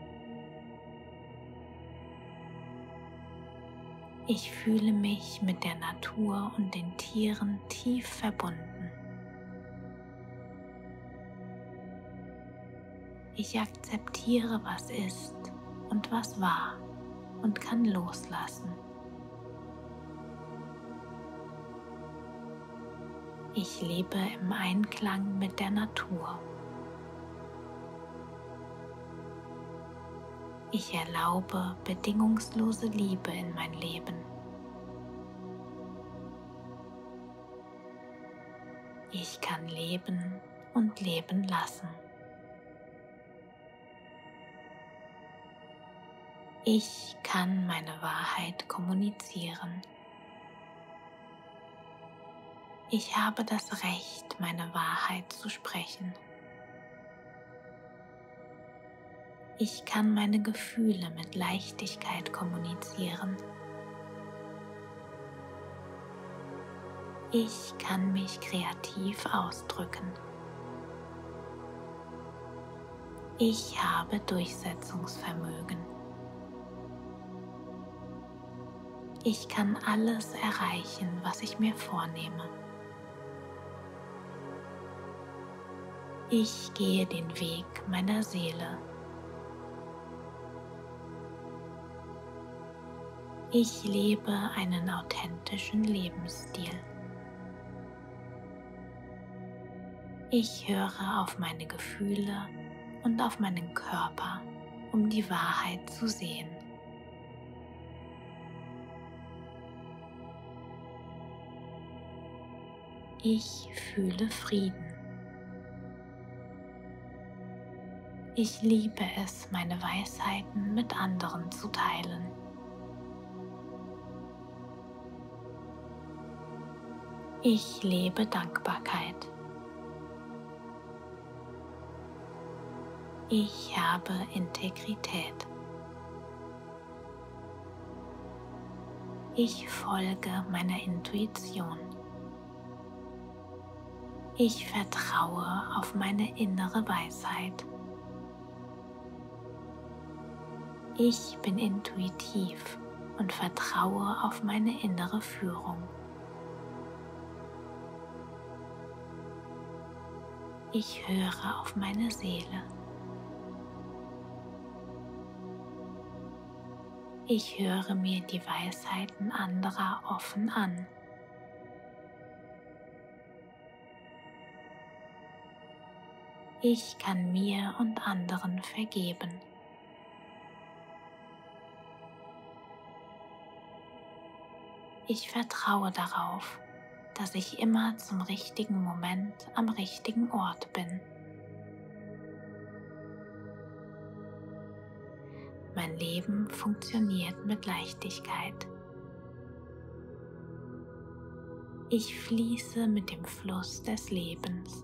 Ich fühle mich mit der Natur und den Tieren tief verbunden. Ich akzeptiere, was ist und was war und kann loslassen. Ich lebe im Einklang mit der Natur. Ich erlaube bedingungslose Liebe in mein Leben. Ich kann leben und leben lassen. Ich kann meine Wahrheit kommunizieren. Ich habe das Recht, meine Wahrheit zu sprechen. Ich kann meine Gefühle mit Leichtigkeit kommunizieren. Ich kann mich kreativ ausdrücken. Ich habe Durchsetzungsvermögen. Ich kann alles erreichen, was ich mir vornehme. Ich gehe den Weg meiner Seele. Ich lebe einen authentischen Lebensstil. Ich höre auf meine Gefühle und auf meinen Körper, um die Wahrheit zu sehen. Ich fühle Frieden. Ich liebe es, meine Weisheiten mit anderen zu teilen. Ich lebe Dankbarkeit. Ich habe Integrität. Ich folge meiner Intuition. Ich vertraue auf meine innere Weisheit. Ich bin intuitiv und vertraue auf meine innere Führung. Ich höre auf meine Seele. Ich höre mir die Weisheiten anderer offen an. Ich kann mir und anderen vergeben. Ich vertraue darauf, dass ich immer zum richtigen Moment am richtigen Ort bin. Mein Leben funktioniert mit Leichtigkeit. Ich fließe mit dem Fluss des Lebens.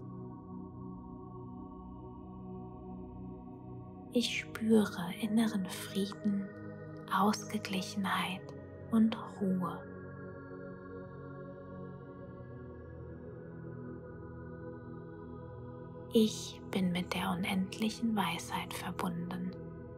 Ich spüre inneren Frieden, Ausgeglichenheit und Ruhe. Ich bin mit der unendlichen Weisheit verbunden.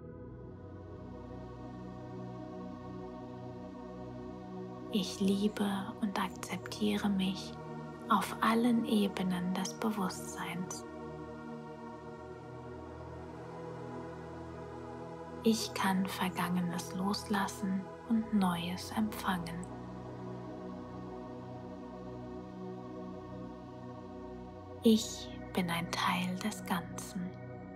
Ich liebe und akzeptiere mich auf allen Ebenen des Bewusstseins. Ich kann Vergangenes loslassen und Neues empfangen. Ich bin ein Teil des Ganzen.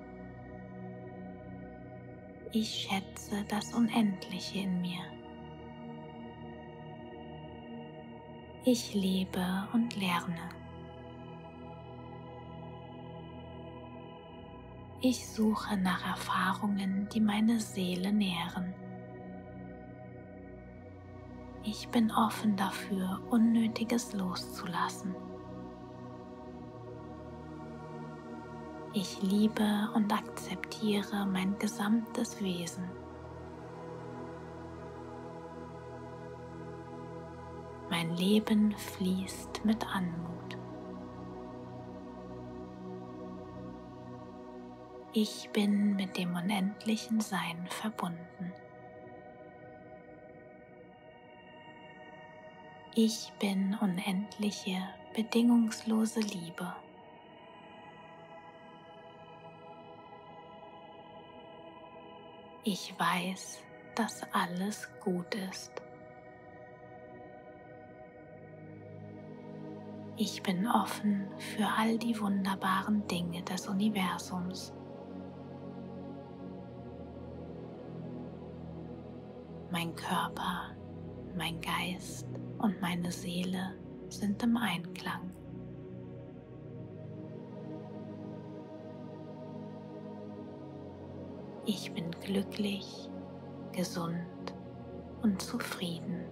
Ich schätze das Unendliche in mir. Ich lebe und lerne. Ich suche nach Erfahrungen, die meine Seele nähren. Ich bin offen dafür, Unnötiges loszulassen. Ich liebe und akzeptiere mein gesamtes Wesen. Mein Leben fließt mit Anmut. Ich bin mit dem unendlichen Sein verbunden. Ich bin unendliche, bedingungslose Liebe. Ich weiß, dass alles gut ist. Ich bin offen für all die wunderbaren Dinge des Universums. Mein Körper, mein Geist und meine Seele sind im Einklang. Ich bin glücklich, gesund und zufrieden.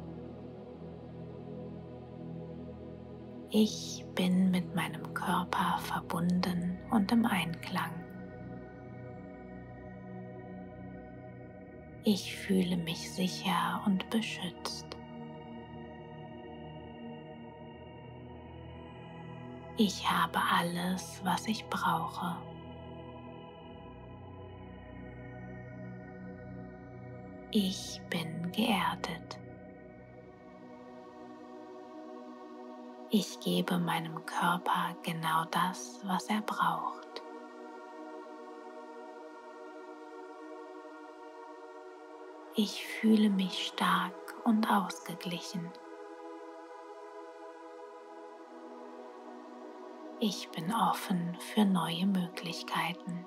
Ich bin mit meinem Körper verbunden und im Einklang. Ich fühle mich sicher und beschützt. Ich habe alles, was ich brauche. Ich bin geerdet. Ich gebe meinem Körper genau das, was er braucht. Ich fühle mich stark und ausgeglichen. Ich bin offen für neue Möglichkeiten.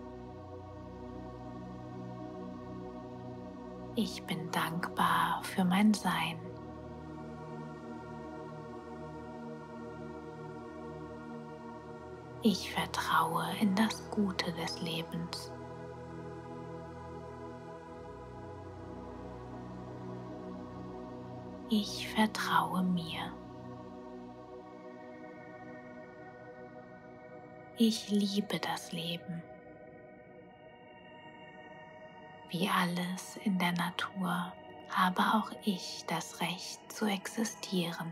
Ich bin dankbar für mein Sein. Ich vertraue in das Gute des Lebens. Ich vertraue mir. Ich liebe das Leben. Wie alles in der Natur habe auch ich das Recht zu existieren.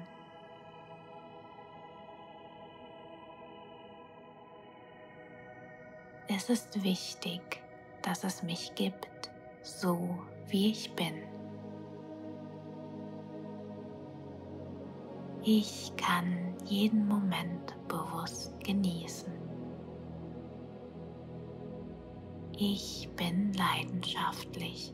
Es ist wichtig, dass es mich gibt, so wie ich bin. Ich kann jeden Moment bewusst genießen. Ich bin leidenschaftlich.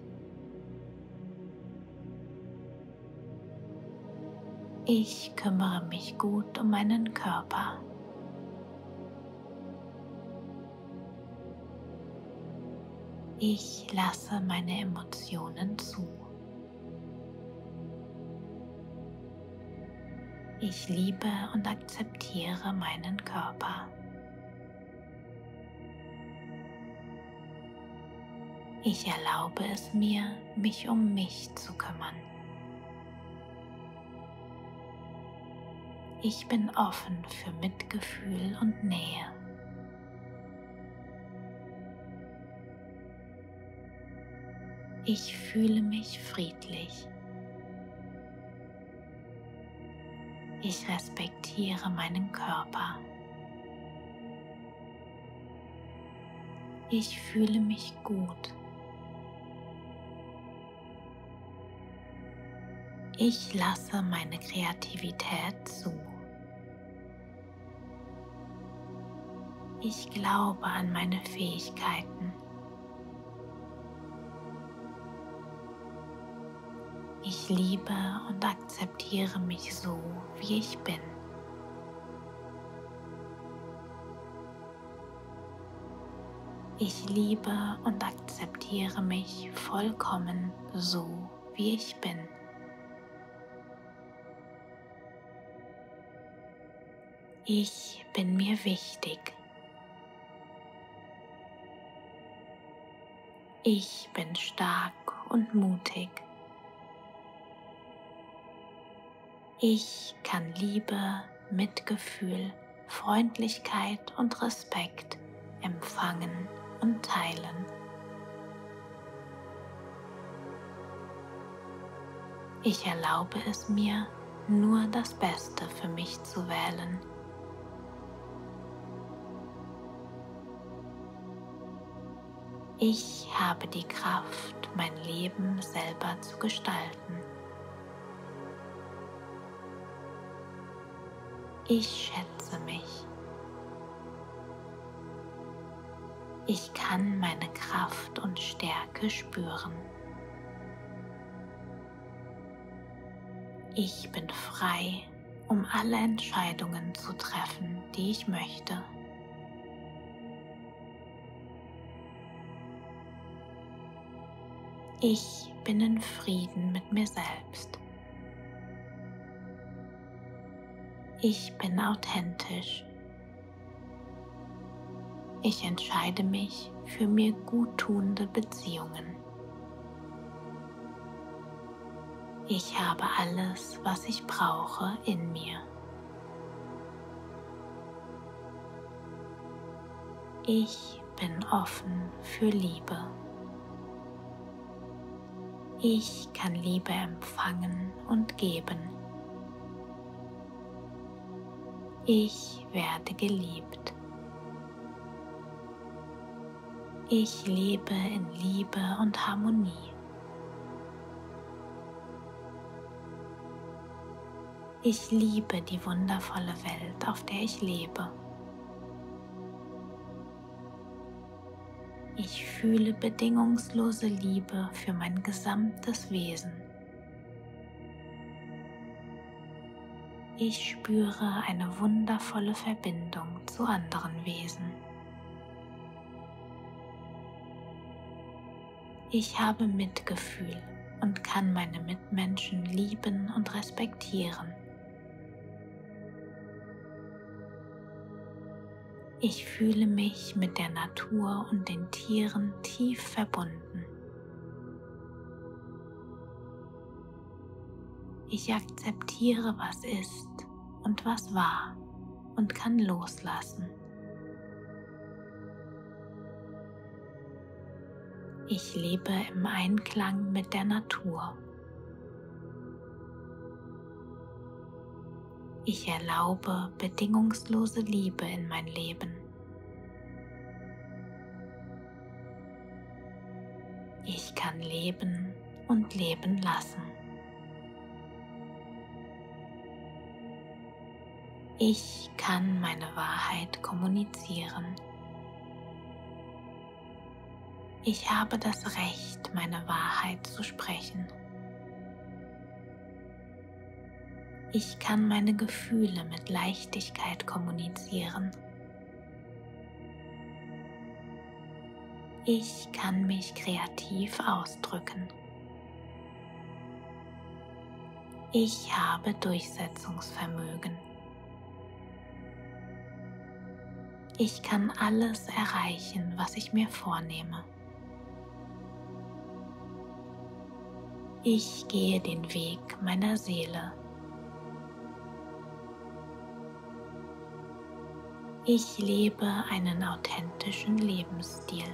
Ich kümmere mich gut um meinen Körper. Ich lasse meine Emotionen zu. Ich liebe und akzeptiere meinen Körper. Ich erlaube es mir, mich um mich zu kümmern. Ich bin offen für Mitgefühl und Nähe. Ich fühle mich friedlich. Ich respektiere meinen Körper. Ich fühle mich gut. Ich lasse meine Kreativität zu. Ich glaube an meine Fähigkeiten. Ich liebe und akzeptiere mich so, wie ich bin. Ich liebe und akzeptiere mich vollkommen so, wie ich bin. Ich bin mir wichtig. Ich bin stark und mutig. Ich kann Liebe, Mitgefühl, Freundlichkeit und Respekt empfangen und teilen. Ich erlaube es mir, nur das Beste für mich zu wählen. Ich habe die Kraft, mein Leben selber zu gestalten. Ich schätze mich. Ich kann meine Kraft und Stärke spüren. Ich bin frei, um alle Entscheidungen zu treffen, die ich möchte. Ich bin in Frieden mit mir selbst. Ich bin authentisch. Ich entscheide mich für mir guttunende Beziehungen. Ich habe alles, was ich brauche, in mir. Ich bin offen für Liebe. Ich kann Liebe empfangen und geben. Ich werde geliebt. Ich lebe in Liebe und Harmonie. Ich liebe die wundervolle Welt, auf der ich lebe. Ich fühle bedingungslose Liebe für mein gesamtes Wesen. Ich spüre eine wundervolle Verbindung zu anderen Wesen. Ich habe Mitgefühl und kann meine Mitmenschen lieben und respektieren. Ich fühle mich mit der Natur und den Tieren tief verbunden. Ich akzeptiere, was ist und was war und kann loslassen. Ich lebe im Einklang mit der Natur. Ich erlaube bedingungslose Liebe in mein Leben. Ich kann leben und leben lassen. Ich kann meine Wahrheit kommunizieren. Ich habe das Recht, meine Wahrheit zu sprechen. Ich kann meine Gefühle mit Leichtigkeit kommunizieren. Ich kann mich kreativ ausdrücken. Ich habe Durchsetzungsvermögen. Ich kann alles erreichen, was ich mir vornehme. Ich gehe den Weg meiner Seele. Ich lebe einen authentischen Lebensstil.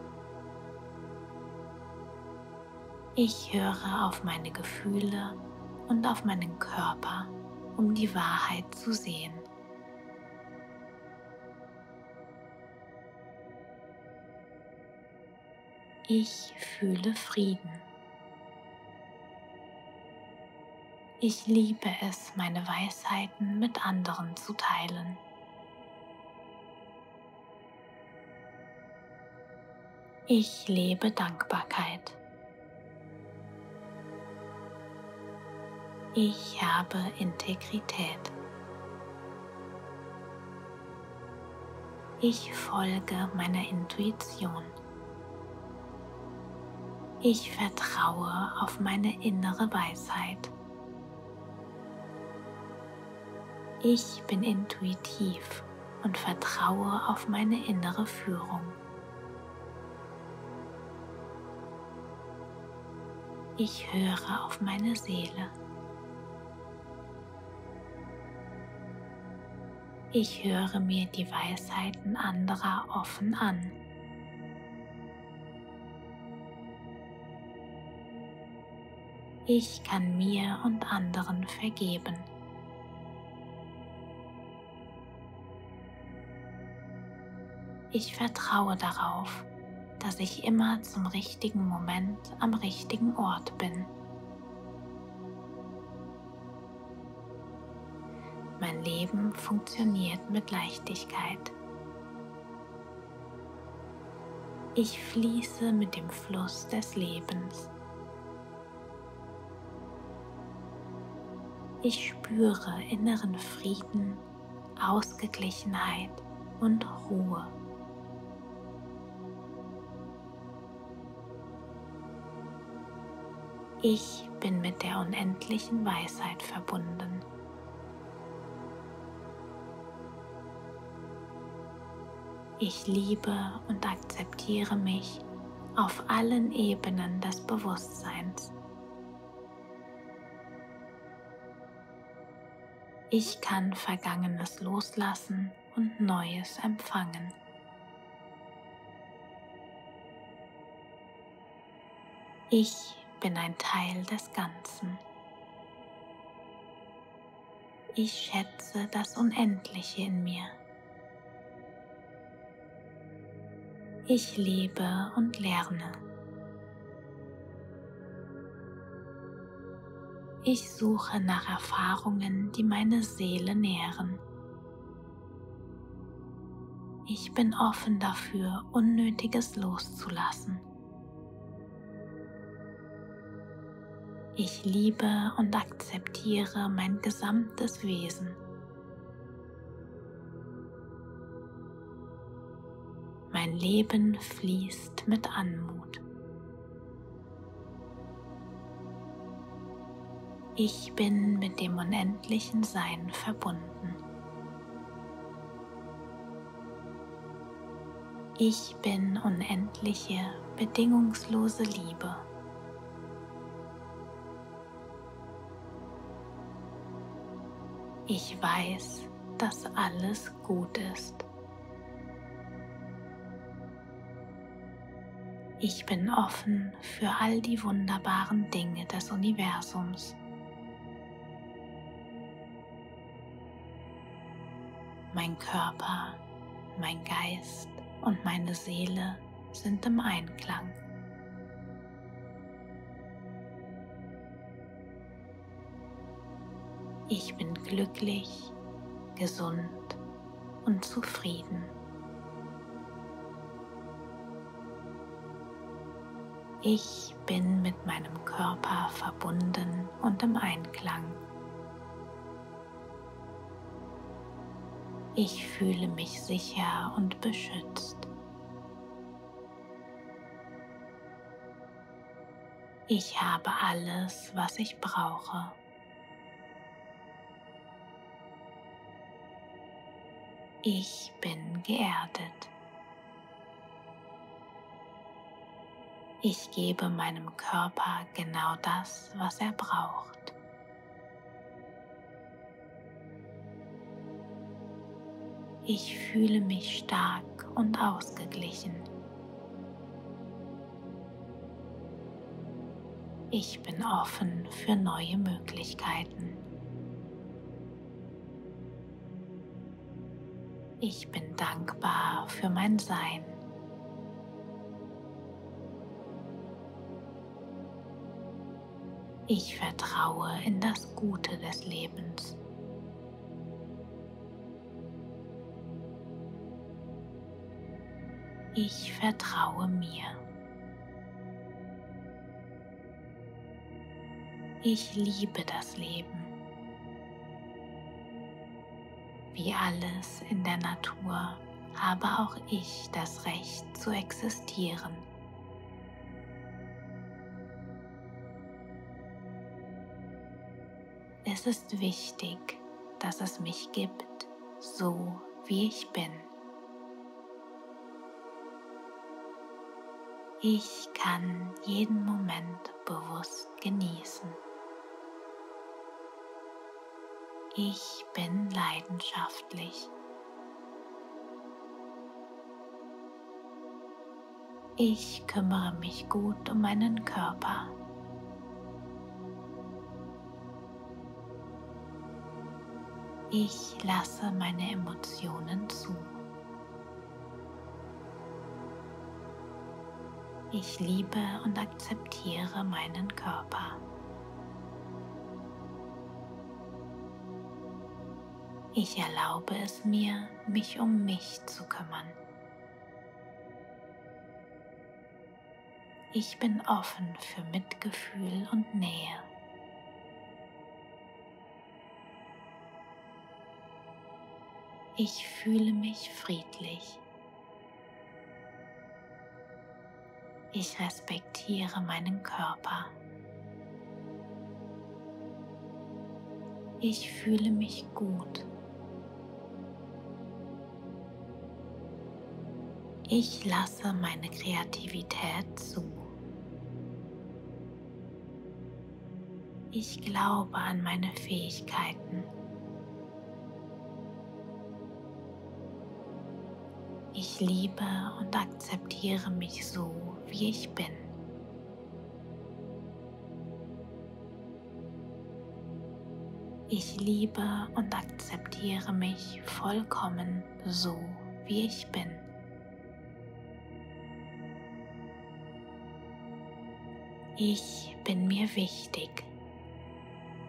Ich höre auf meine Gefühle und auf meinen Körper, um die Wahrheit zu sehen. Ich fühle Frieden. Ich liebe es, meine Weisheiten mit anderen zu teilen. Ich lebe Dankbarkeit. Ich habe Integrität. Ich folge meiner Intuition. Ich vertraue auf meine innere Weisheit. Ich bin intuitiv und vertraue auf meine innere Führung. Ich höre auf meine Seele. Ich höre mir die Weisheiten anderer offen an. Ich kann mir und anderen vergeben. Ich vertraue darauf, dass ich immer zum richtigen Moment am richtigen Ort bin. Mein Leben funktioniert mit Leichtigkeit. Ich fließe mit dem Fluss des Lebens. Ich spüre inneren Frieden, Ausgeglichenheit und Ruhe. Ich bin mit der unendlichen Weisheit verbunden. Ich liebe und akzeptiere mich auf allen Ebenen des Bewusstseins. Ich kann Vergangenes loslassen und Neues empfangen. Ich bin ein Teil des Ganzen. Ich schätze das Unendliche in mir. Ich lebe und lerne. Ich suche nach Erfahrungen, die meine Seele nähren. Ich bin offen dafür, Unnötiges loszulassen. Ich liebe und akzeptiere mein gesamtes Wesen. Mein Leben fließt mit Anmut. Ich bin mit dem unendlichen Sein verbunden. Ich bin unendliche, bedingungslose Liebe. Ich weiß, dass alles gut ist. Ich bin offen für all die wunderbaren Dinge des Universums. Mein Körper, mein Geist und meine Seele sind im Einklang. Ich bin glücklich, gesund und zufrieden. Ich bin mit meinem Körper verbunden und im Einklang. Ich fühle mich sicher und beschützt. Ich habe alles, was ich brauche. Ich bin geerdet. Ich gebe meinem Körper genau das, was er braucht. Ich fühle mich stark und ausgeglichen. Ich bin offen für neue Möglichkeiten. Ich bin dankbar für mein Sein. Ich vertraue in das Gute des Lebens. Ich vertraue mir. Ich liebe das Leben. Wie alles in der Natur habe auch ich das Recht zu existieren. Es ist wichtig, dass es mich gibt, so wie ich bin. Ich kann jeden Moment bewusst genießen. Ich bin leidenschaftlich. Ich kümmere mich gut um meinen Körper. Ich lasse meine Emotionen zu. Ich liebe und akzeptiere meinen Körper. Ich erlaube es mir, mich um mich zu kümmern. Ich bin offen für Mitgefühl und Nähe. Ich fühle mich friedlich. Ich respektiere meinen Körper. Ich fühle mich gut. Ich lasse meine Kreativität zu. Ich glaube an meine Fähigkeiten. Ich liebe und akzeptiere mich so, wie ich bin. Ich liebe und akzeptiere mich vollkommen so, wie ich bin. Ich bin mir wichtig.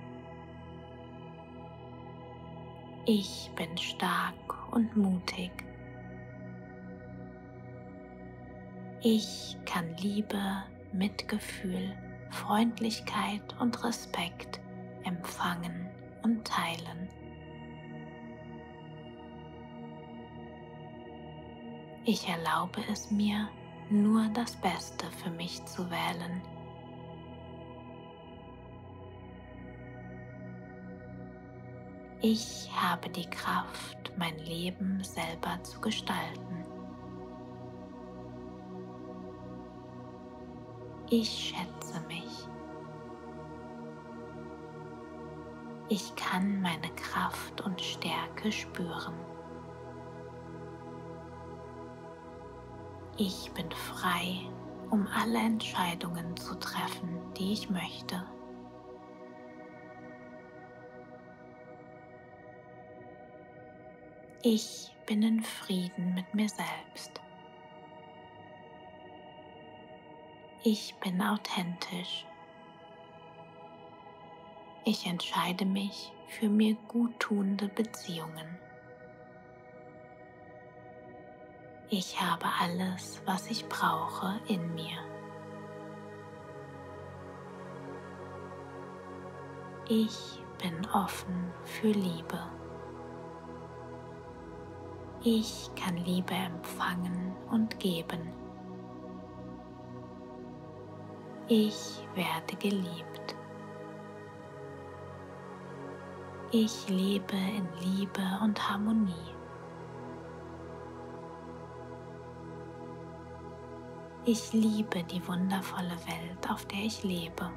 Ich bin stark und mutig. Ich kann Liebe, Mitgefühl, Freundlichkeit und Respekt empfangen und teilen. Ich erlaube es mir, nur das Beste für mich zu wählen. Ich habe die Kraft, mein Leben selber zu gestalten. Ich schätze mich. Ich kann meine Kraft und Stärke spüren. Ich bin frei, um alle Entscheidungen zu treffen, die ich möchte. Ich bin in Frieden mit mir selbst. Ich bin authentisch. Ich entscheide mich für mir guttunende Beziehungen. Ich habe alles, was ich brauche, in mir. Ich bin offen für Liebe. Ich kann Liebe empfangen und geben. Ich werde geliebt. Ich lebe in Liebe und Harmonie. Ich liebe die wundervolle Welt, auf der ich lebe.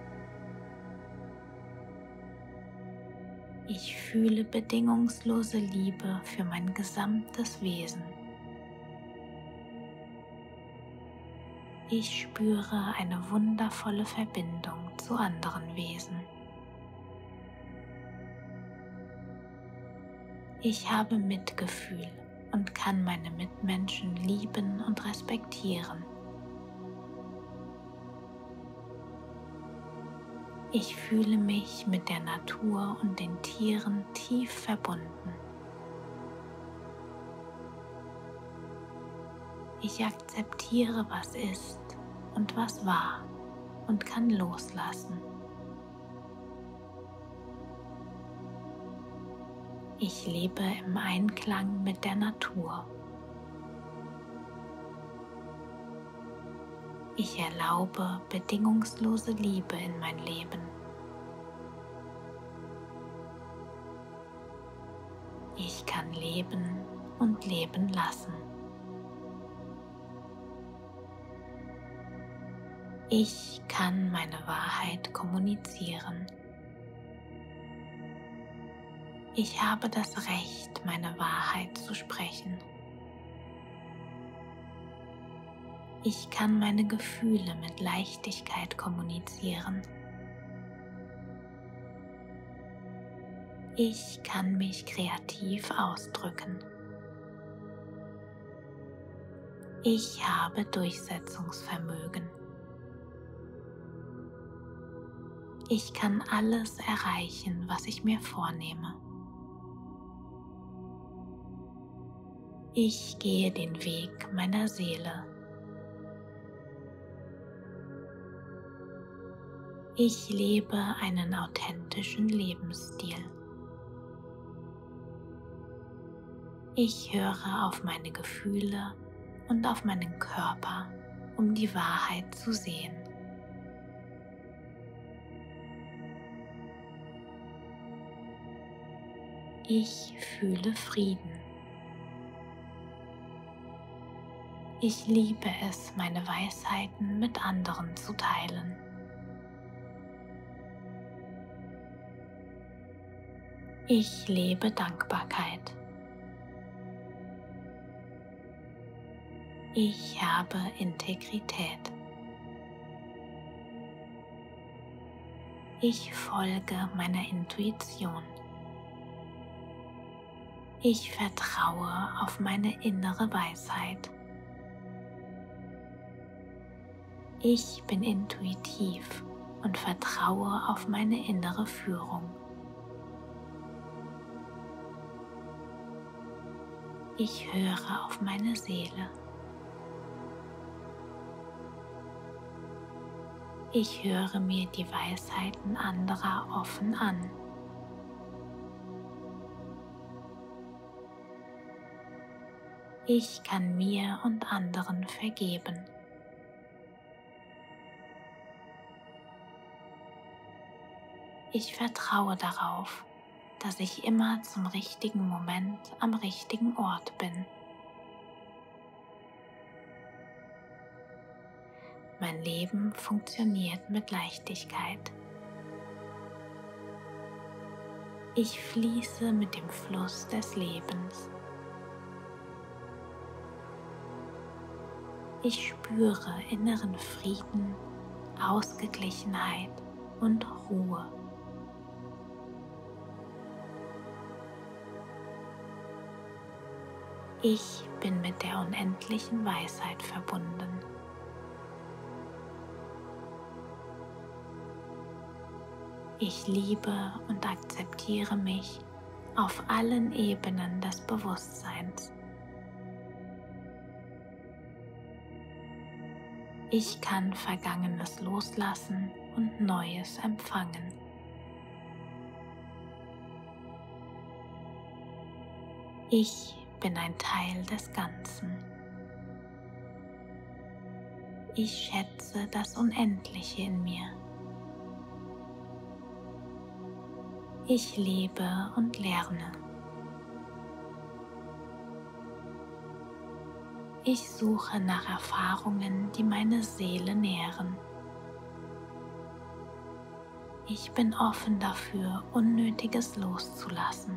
Ich fühle bedingungslose Liebe für mein gesamtes Wesen. Ich spüre eine wundervolle Verbindung zu anderen Wesen. Ich habe Mitgefühl und kann meine Mitmenschen lieben und respektieren. Ich fühle mich mit der Natur und den Tieren tief verbunden. Ich akzeptiere, was ist und was war und kann loslassen. Ich lebe im Einklang mit der Natur. Ich erlaube bedingungslose Liebe in mein Leben. Ich kann leben und leben lassen. Ich kann meine Wahrheit kommunizieren. Ich habe das Recht, meine Wahrheit zu sprechen. Ich kann meine Gefühle mit Leichtigkeit kommunizieren. Ich kann mich kreativ ausdrücken. Ich habe Durchsetzungsvermögen. Ich kann alles erreichen, was ich mir vornehme. Ich gehe den Weg meiner Seele. Ich lebe einen authentischen Lebensstil. Ich höre auf meine Gefühle und auf meinen Körper, um die Wahrheit zu sehen. Ich fühle Frieden. Ich liebe es, meine Weisheiten mit anderen zu teilen. Ich lebe Dankbarkeit. Ich habe Integrität. Ich folge meiner Intuition. Ich vertraue auf meine innere Weisheit. Ich bin intuitiv und vertraue auf meine innere Führung. Ich höre auf meine Seele. Ich höre mir die Weisheiten anderer offen an. Ich kann mir und anderen vergeben. Ich vertraue darauf, dass ich immer zum richtigen Moment am richtigen Ort bin. Mein Leben funktioniert mit Leichtigkeit. Ich fließe mit dem Fluss des Lebens. Ich spüre inneren Frieden, Ausgeglichenheit und Ruhe. Ich bin mit der unendlichen Weisheit verbunden. Ich liebe und akzeptiere mich auf allen Ebenen des Bewusstseins. Ich kann Vergangenes loslassen und Neues empfangen. Ich bin ein Teil des Ganzen. Ich schätze das Unendliche in mir. Ich lebe und lerne. Ich suche nach Erfahrungen, die meine Seele nähren. Ich bin offen dafür, Unnötiges loszulassen.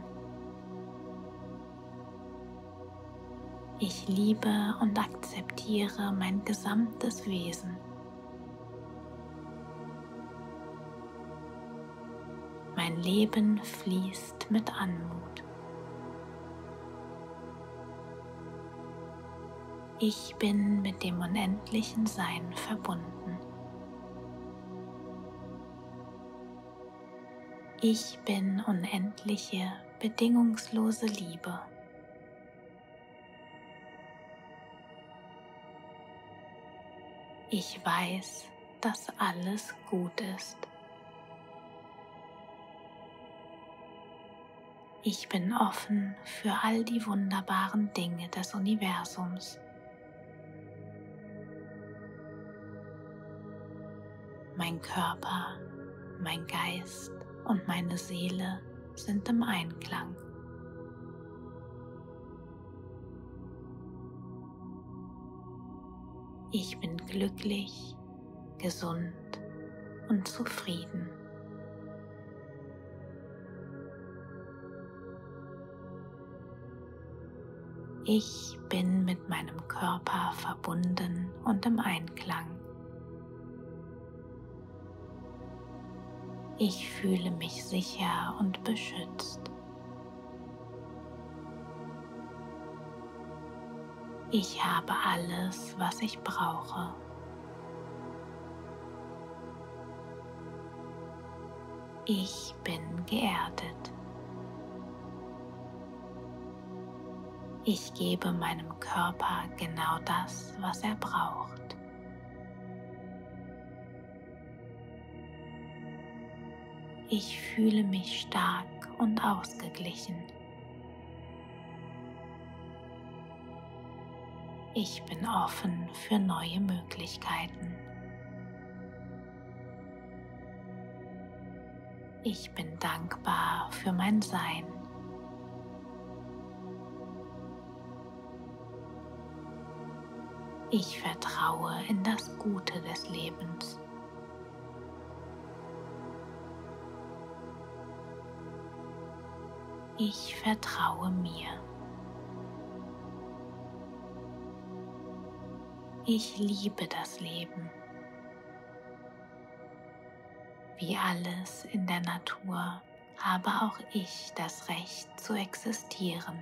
Ich liebe und akzeptiere mein gesamtes Wesen. Mein Leben fließt mit Anmut. Ich bin mit dem unendlichen Sein verbunden. Ich bin unendliche, bedingungslose Liebe. Ich weiß, dass alles gut ist. Ich bin offen für all die wunderbaren Dinge des Universums. Mein Körper, mein Geist und meine Seele sind im Einklang. Ich bin glücklich, gesund und zufrieden. Ich bin mit meinem Körper verbunden und im Einklang. Ich fühle mich sicher und beschützt. Ich habe alles, was ich brauche. Ich bin geerdet. Ich gebe meinem Körper genau das, was er braucht. Ich fühle mich stark und ausgeglichen. Ich bin offen für neue Möglichkeiten. Ich bin dankbar für mein Sein. Ich vertraue in das Gute des Lebens. Ich vertraue mir. Ich liebe das Leben. Wie alles in der Natur habe auch ich das Recht zu existieren.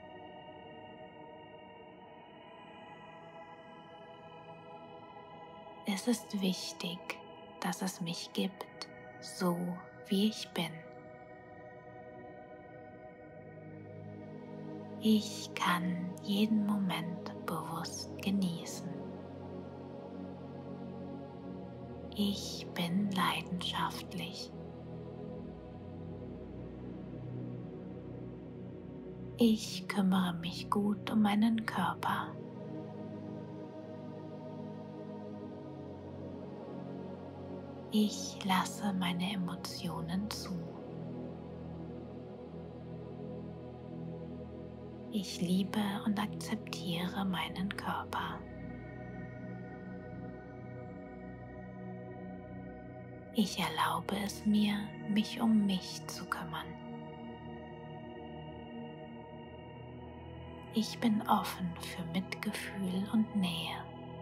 Es ist wichtig, dass es mich gibt, so wie ich bin. Ich kann jeden Moment bewusst genießen. Ich bin leidenschaftlich. Ich kümmere mich gut um meinen Körper. Ich lasse meine Emotionen zu. Ich liebe und akzeptiere meinen Körper. Ich erlaube es mir, mich um mich zu kümmern. Ich bin offen für Mitgefühl und Nähe.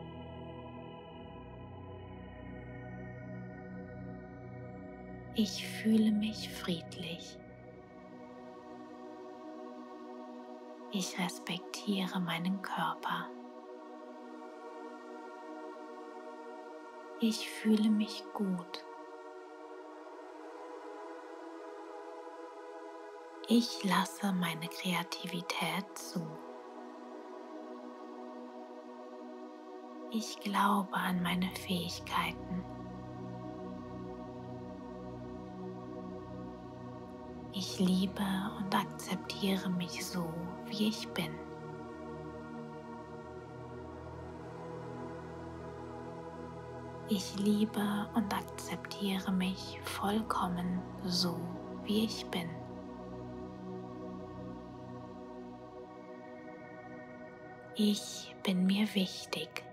Ich fühle mich friedlich. Ich respektiere meinen Körper. Ich fühle mich gut. Ich lasse meine Kreativität zu. Ich glaube an meine Fähigkeiten. Ich liebe und akzeptiere mich so, wie ich bin. Ich liebe und akzeptiere mich vollkommen so, wie ich bin. Ich bin mir wichtig.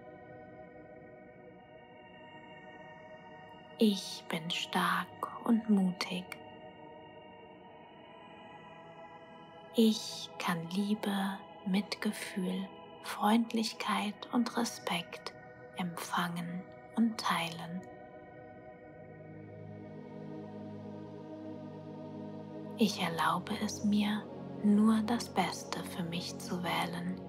Ich bin stark und mutig. Ich kann Liebe, Mitgefühl, Freundlichkeit und Respekt empfangen und teilen. Ich erlaube es mir, nur das Beste für mich zu wählen.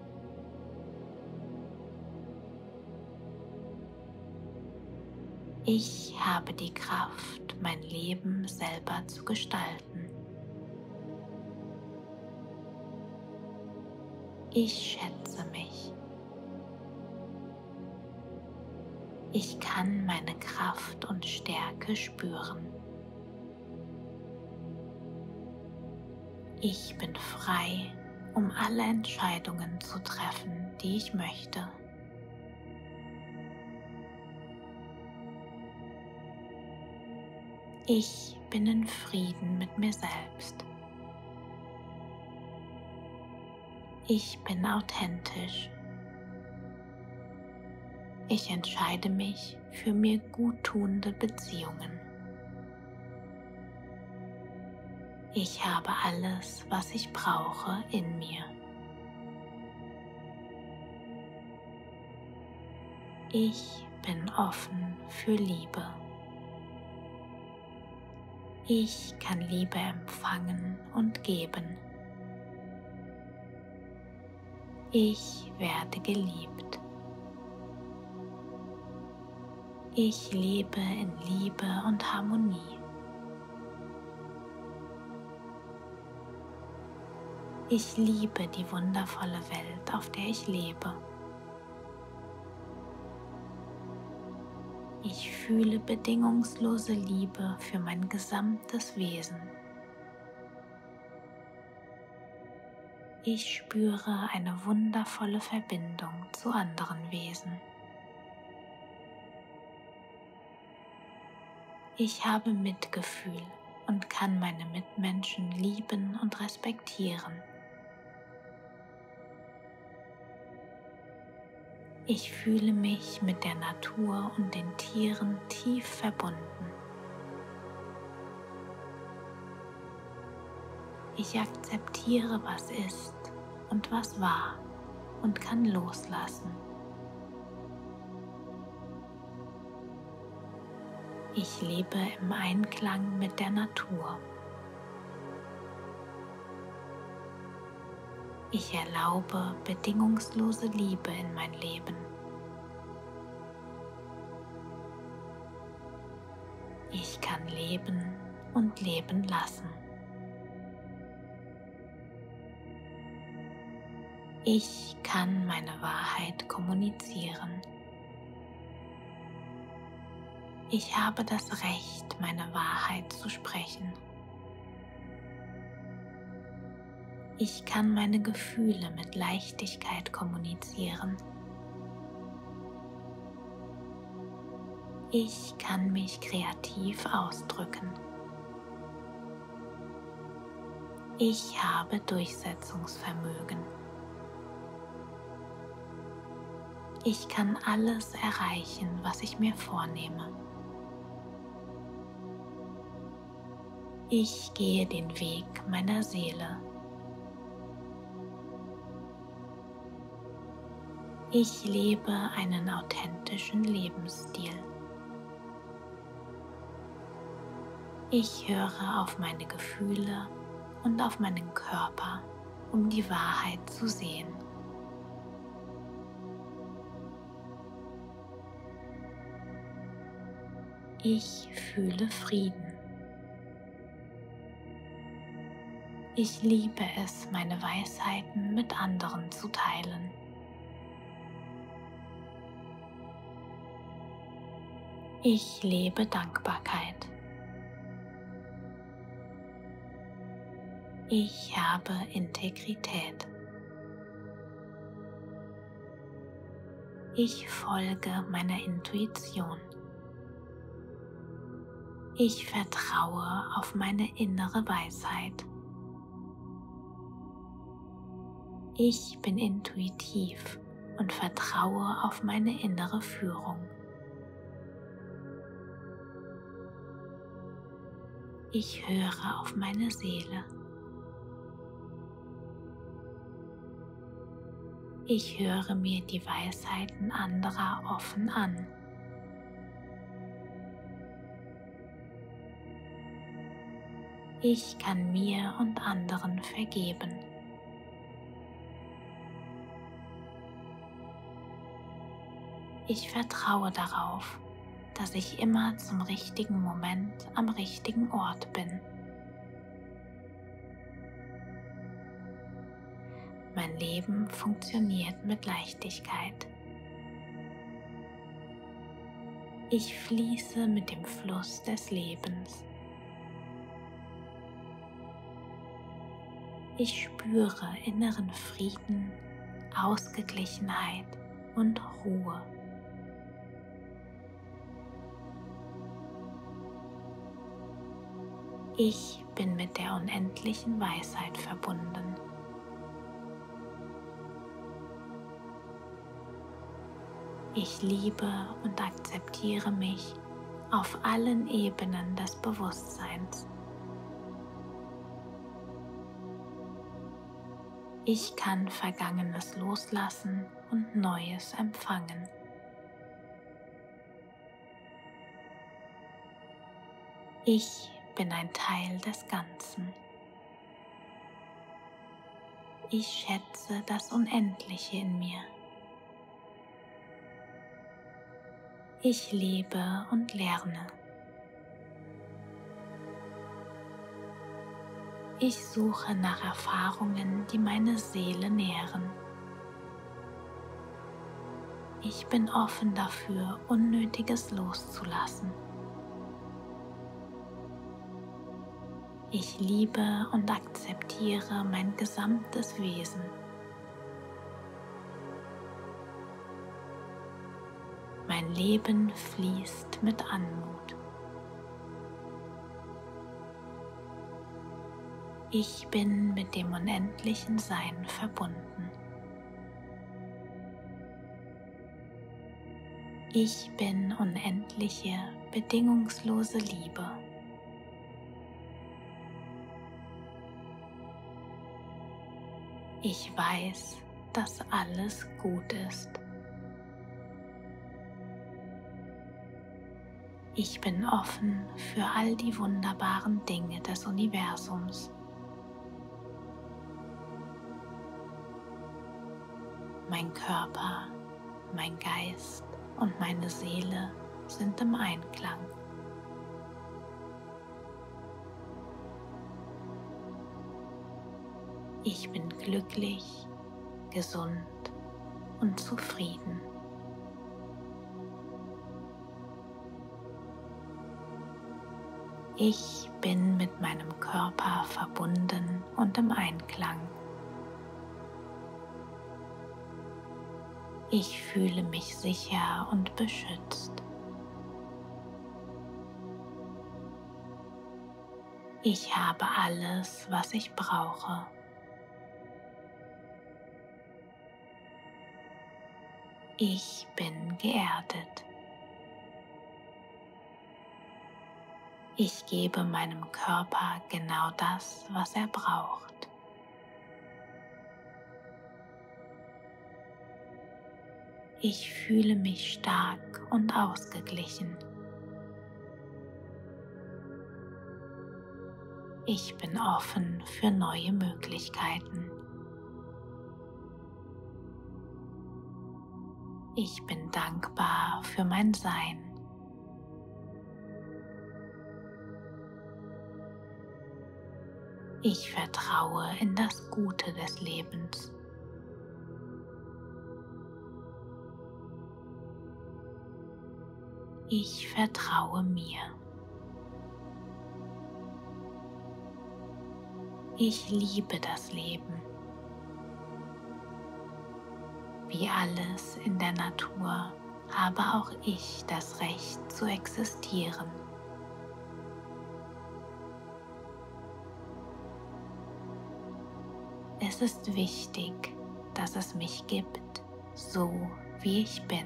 Ich habe die Kraft, mein Leben selber zu gestalten. Ich schätze mich. Ich kann meine Kraft und Stärke spüren. Ich bin frei, um alle Entscheidungen zu treffen, die ich möchte. Ich bin in Frieden mit mir selbst. Ich bin authentisch. Ich entscheide mich für mir guttunende Beziehungen. Ich habe alles, was ich brauche, in mir. Ich bin offen für Liebe. Ich kann Liebe empfangen und geben. Ich werde geliebt. Ich lebe in Liebe und Harmonie. Ich liebe die wundervolle Welt, auf der ich lebe. Ich fühle bedingungslose Liebe für mein gesamtes Wesen. Ich spüre eine wundervolle Verbindung zu anderen Wesen. Ich habe Mitgefühl und kann meine Mitmenschen lieben und respektieren. Ich fühle mich mit der Natur und den Tieren tief verbunden. Ich akzeptiere, was ist und was war und kann loslassen. Ich lebe im Einklang mit der Natur. Ich erlaube bedingungslose Liebe in mein Leben. Ich kann leben und leben lassen. Ich kann meine Wahrheit kommunizieren. Ich habe das Recht, meine Wahrheit zu sprechen. Ich kann meine Gefühle mit Leichtigkeit kommunizieren. Ich kann mich kreativ ausdrücken. Ich habe Durchsetzungsvermögen. Ich kann alles erreichen, was ich mir vornehme. Ich gehe den Weg meiner Seele. Ich lebe einen authentischen Lebensstil. Ich höre auf meine Gefühle und auf meinen Körper, um die Wahrheit zu sehen. Ich fühle Frieden. Ich liebe es, meine Weisheiten mit anderen zu teilen. Ich lebe Dankbarkeit. Ich habe Integrität. Ich folge meiner Intuition. Ich vertraue auf meine innere Weisheit. Ich bin intuitiv und vertraue auf meine innere Führung. Ich höre auf meine Seele. Ich höre mir die Weisheiten anderer offen an. Ich kann mir und anderen vergeben. Ich vertraue darauf, dass ich immer zum richtigen Moment am richtigen Ort bin. Mein Leben funktioniert mit Leichtigkeit. Ich fließe mit dem Fluss des Lebens. Ich spüre inneren Frieden, Ausgeglichenheit und Ruhe. Ich bin mit der unendlichen Weisheit verbunden. Ich liebe und akzeptiere mich auf allen Ebenen des Bewusstseins. Ich kann Vergangenes loslassen und Neues empfangen. Ich bin ein Teil des Ganzen. Ich schätze das Unendliche in mir. Ich lebe und lerne. Ich suche nach Erfahrungen, die meine Seele nähren. Ich bin offen dafür, Unnötiges loszulassen. Ich liebe und akzeptiere mein gesamtes Wesen. Mein Leben fließt mit Anmut. Ich bin mit dem unendlichen Sein verbunden. Ich bin unendliche, bedingungslose Liebe. Ich weiß, dass alles gut ist. Ich bin offen für all die wunderbaren Dinge des Universums. Mein Körper, mein Geist und meine Seele sind im Einklang. Ich bin glücklich, gesund und zufrieden. Ich bin mit meinem Körper verbunden und im Einklang. Ich fühle mich sicher und beschützt. Ich habe alles, was ich brauche. Ich bin geerdet. Ich gebe meinem Körper genau das, was er braucht. Ich fühle mich stark und ausgeglichen. Ich bin offen für neue Möglichkeiten. Ich bin dankbar für mein Sein. Ich vertraue in das Gute des Lebens. Ich vertraue mir. Ich liebe das Leben. Wie alles in der Natur habe auch ich das Recht zu existieren. Es ist wichtig, dass es mich gibt, so wie ich bin.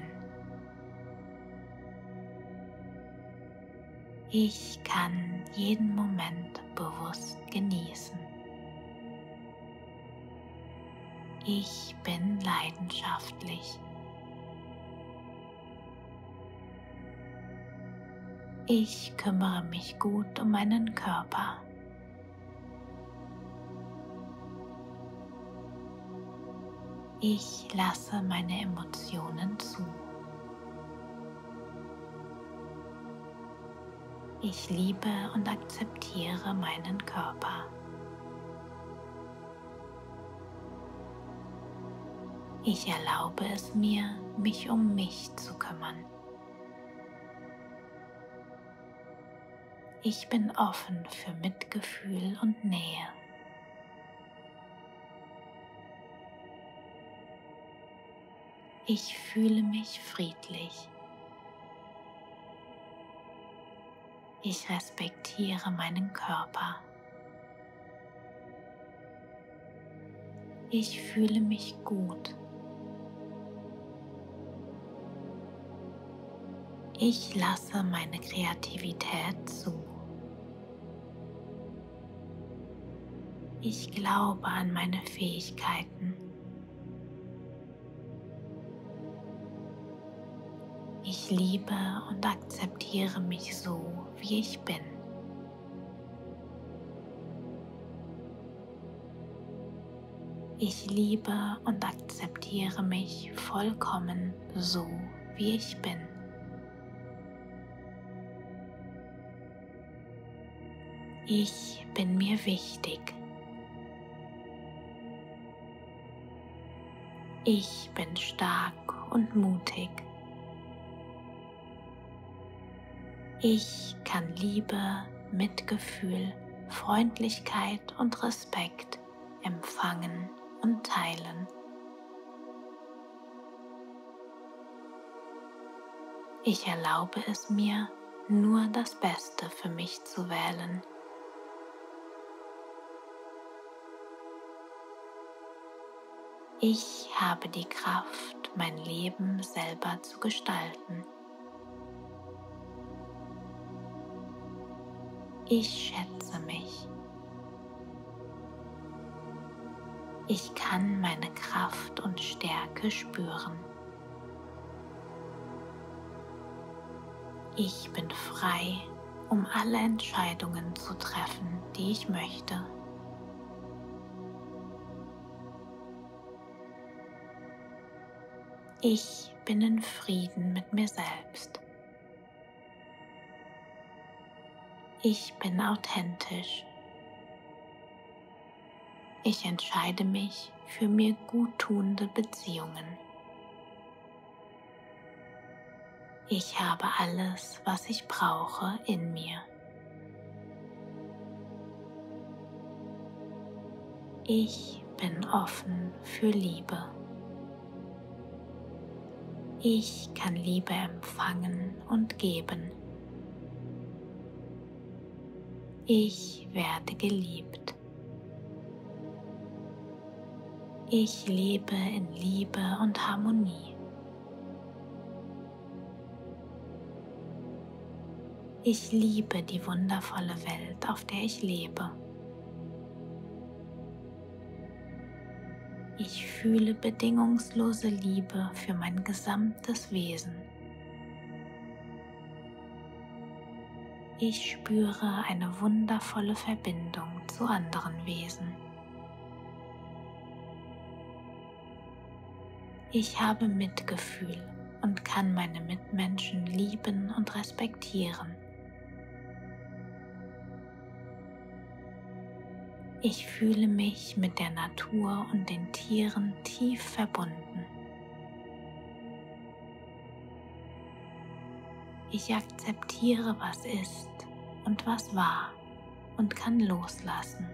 Ich kann jeden Moment bewusst genießen. Ich bin leidenschaftlich. Ich kümmere mich gut um meinen Körper. Ich lasse meine Emotionen zu. Ich liebe und akzeptiere meinen Körper. Ich erlaube es mir, mich um mich zu kümmern. Ich bin offen für Mitgefühl und Nähe. Ich fühle mich friedlich. Ich respektiere meinen Körper. Ich fühle mich gut. Ich lasse meine Kreativität zu. Ich glaube an meine Fähigkeiten. Ich liebe und akzeptiere mich so, wie ich bin. Ich liebe und akzeptiere mich vollkommen so, wie ich bin. Ich bin mir wichtig. Ich bin stark und mutig. Ich kann Liebe, Mitgefühl, Freundlichkeit und Respekt empfangen und teilen. Ich erlaube es mir, nur das Beste für mich zu wählen. Ich habe die Kraft, mein Leben selber zu gestalten. Ich schätze mich. Ich kann meine Kraft und Stärke spüren. Ich bin frei, um alle Entscheidungen zu treffen, die ich möchte. Ich bin in Frieden mit mir selbst. Ich bin authentisch. Ich entscheide mich für mir guttunende Beziehungen. Ich habe alles, was ich brauche, in mir. Ich bin offen für Liebe. Ich kann Liebe empfangen und geben. Ich werde geliebt. Ich lebe in Liebe und Harmonie. Ich liebe die wundervolle Welt, auf der ich lebe. Ich fühle bedingungslose Liebe für mein gesamtes Wesen. Ich spüre eine wundervolle Verbindung zu anderen Wesen. Ich habe Mitgefühl und kann meine Mitmenschen lieben und respektieren. Ich fühle mich mit der Natur und den Tieren tief verbunden. Ich akzeptiere, was ist und was war und kann loslassen.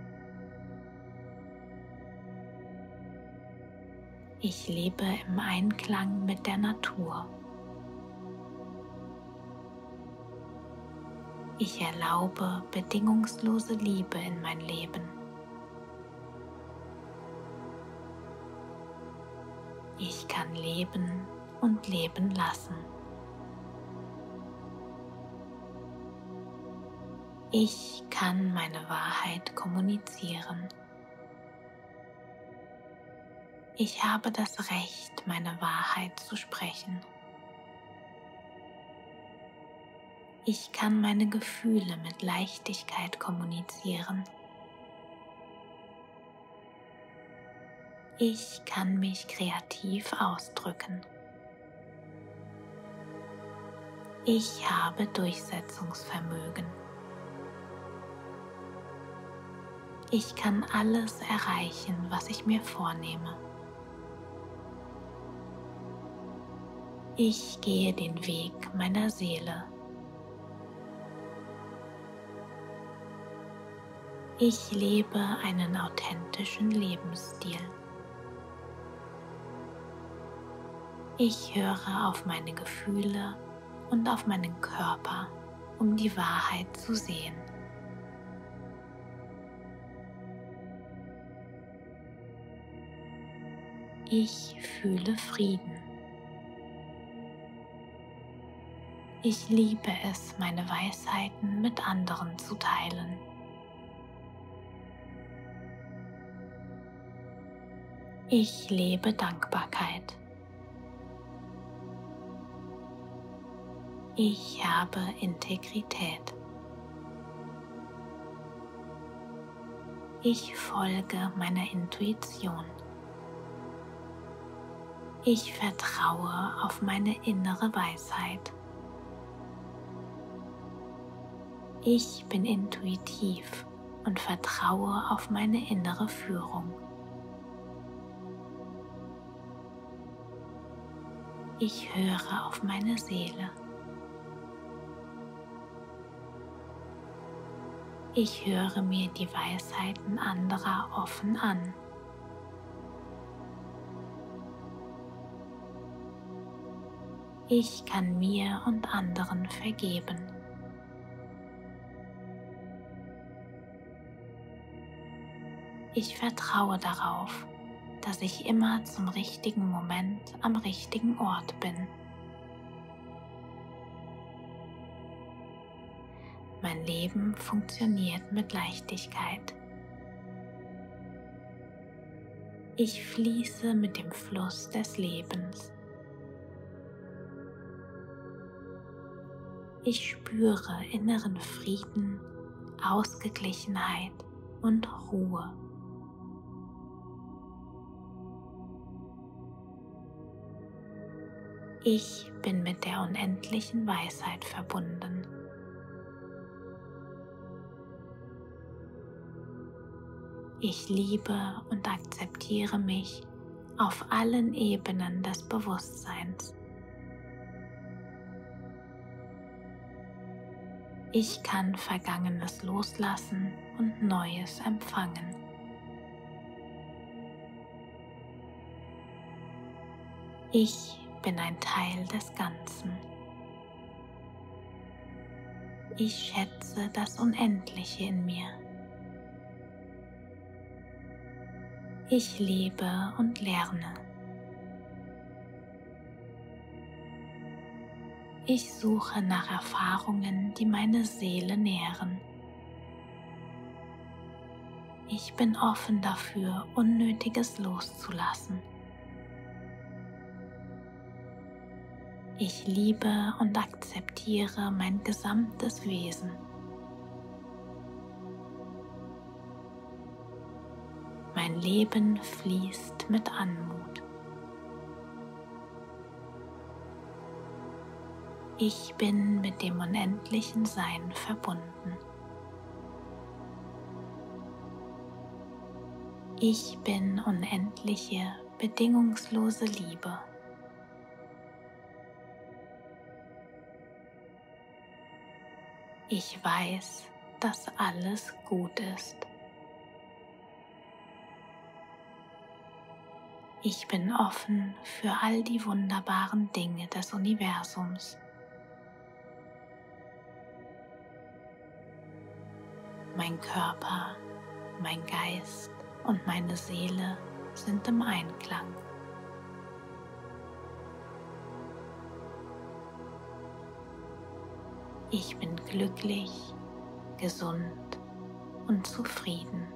Ich lebe im Einklang mit der Natur. Ich erlaube bedingungslose Liebe in mein Leben. Ich kann leben und leben lassen. Ich kann meine Wahrheit kommunizieren. Ich habe das Recht, meine Wahrheit zu sprechen. Ich kann meine Gefühle mit Leichtigkeit kommunizieren. Ich kann mich kreativ ausdrücken. Ich habe Durchsetzungsvermögen. Ich kann alles erreichen, was ich mir vornehme. Ich gehe den Weg meiner Seele. Ich lebe einen authentischen Lebensstil. Ich höre auf meine Gefühle und auf meinen Körper, um die Wahrheit zu sehen. Ich fühle Frieden. Ich liebe es, meine Weisheiten mit anderen zu teilen. Ich lebe Dankbarkeit. Ich habe Integrität. Ich folge meiner Intuition. Ich vertraue auf meine innere Weisheit. Ich bin intuitiv und vertraue auf meine innere Führung. Ich höre auf meine Seele. Ich höre mir die Weisheiten anderer offen an. Ich kann mir und anderen vergeben. Ich vertraue darauf, dass ich immer zum richtigen Moment am richtigen Ort bin. Mein Leben funktioniert mit Leichtigkeit. Ich fließe mit dem Fluss des Lebens. Ich spüre inneren Frieden, Ausgeglichenheit und Ruhe. Ich bin mit der unendlichen Weisheit verbunden. Ich liebe und akzeptiere mich auf allen Ebenen des Bewusstseins. Ich kann Vergangenes loslassen und Neues empfangen. Ich bin ein Teil des Ganzen. Ich schätze das Unendliche in mir. Ich lebe und lerne. Ich suche nach Erfahrungen, die meine Seele nähren. Ich bin offen dafür, Unnötiges loszulassen. Ich liebe und akzeptiere mein gesamtes Wesen. Mein Leben fließt mit Anmut. Ich bin mit dem unendlichen Sein verbunden. Ich bin unendliche, bedingungslose Liebe. Ich weiß, dass alles gut ist. Ich bin offen für all die wunderbaren Dinge des Universums. Mein Körper, mein Geist und meine Seele sind im Einklang. Ich bin glücklich, gesund und zufrieden.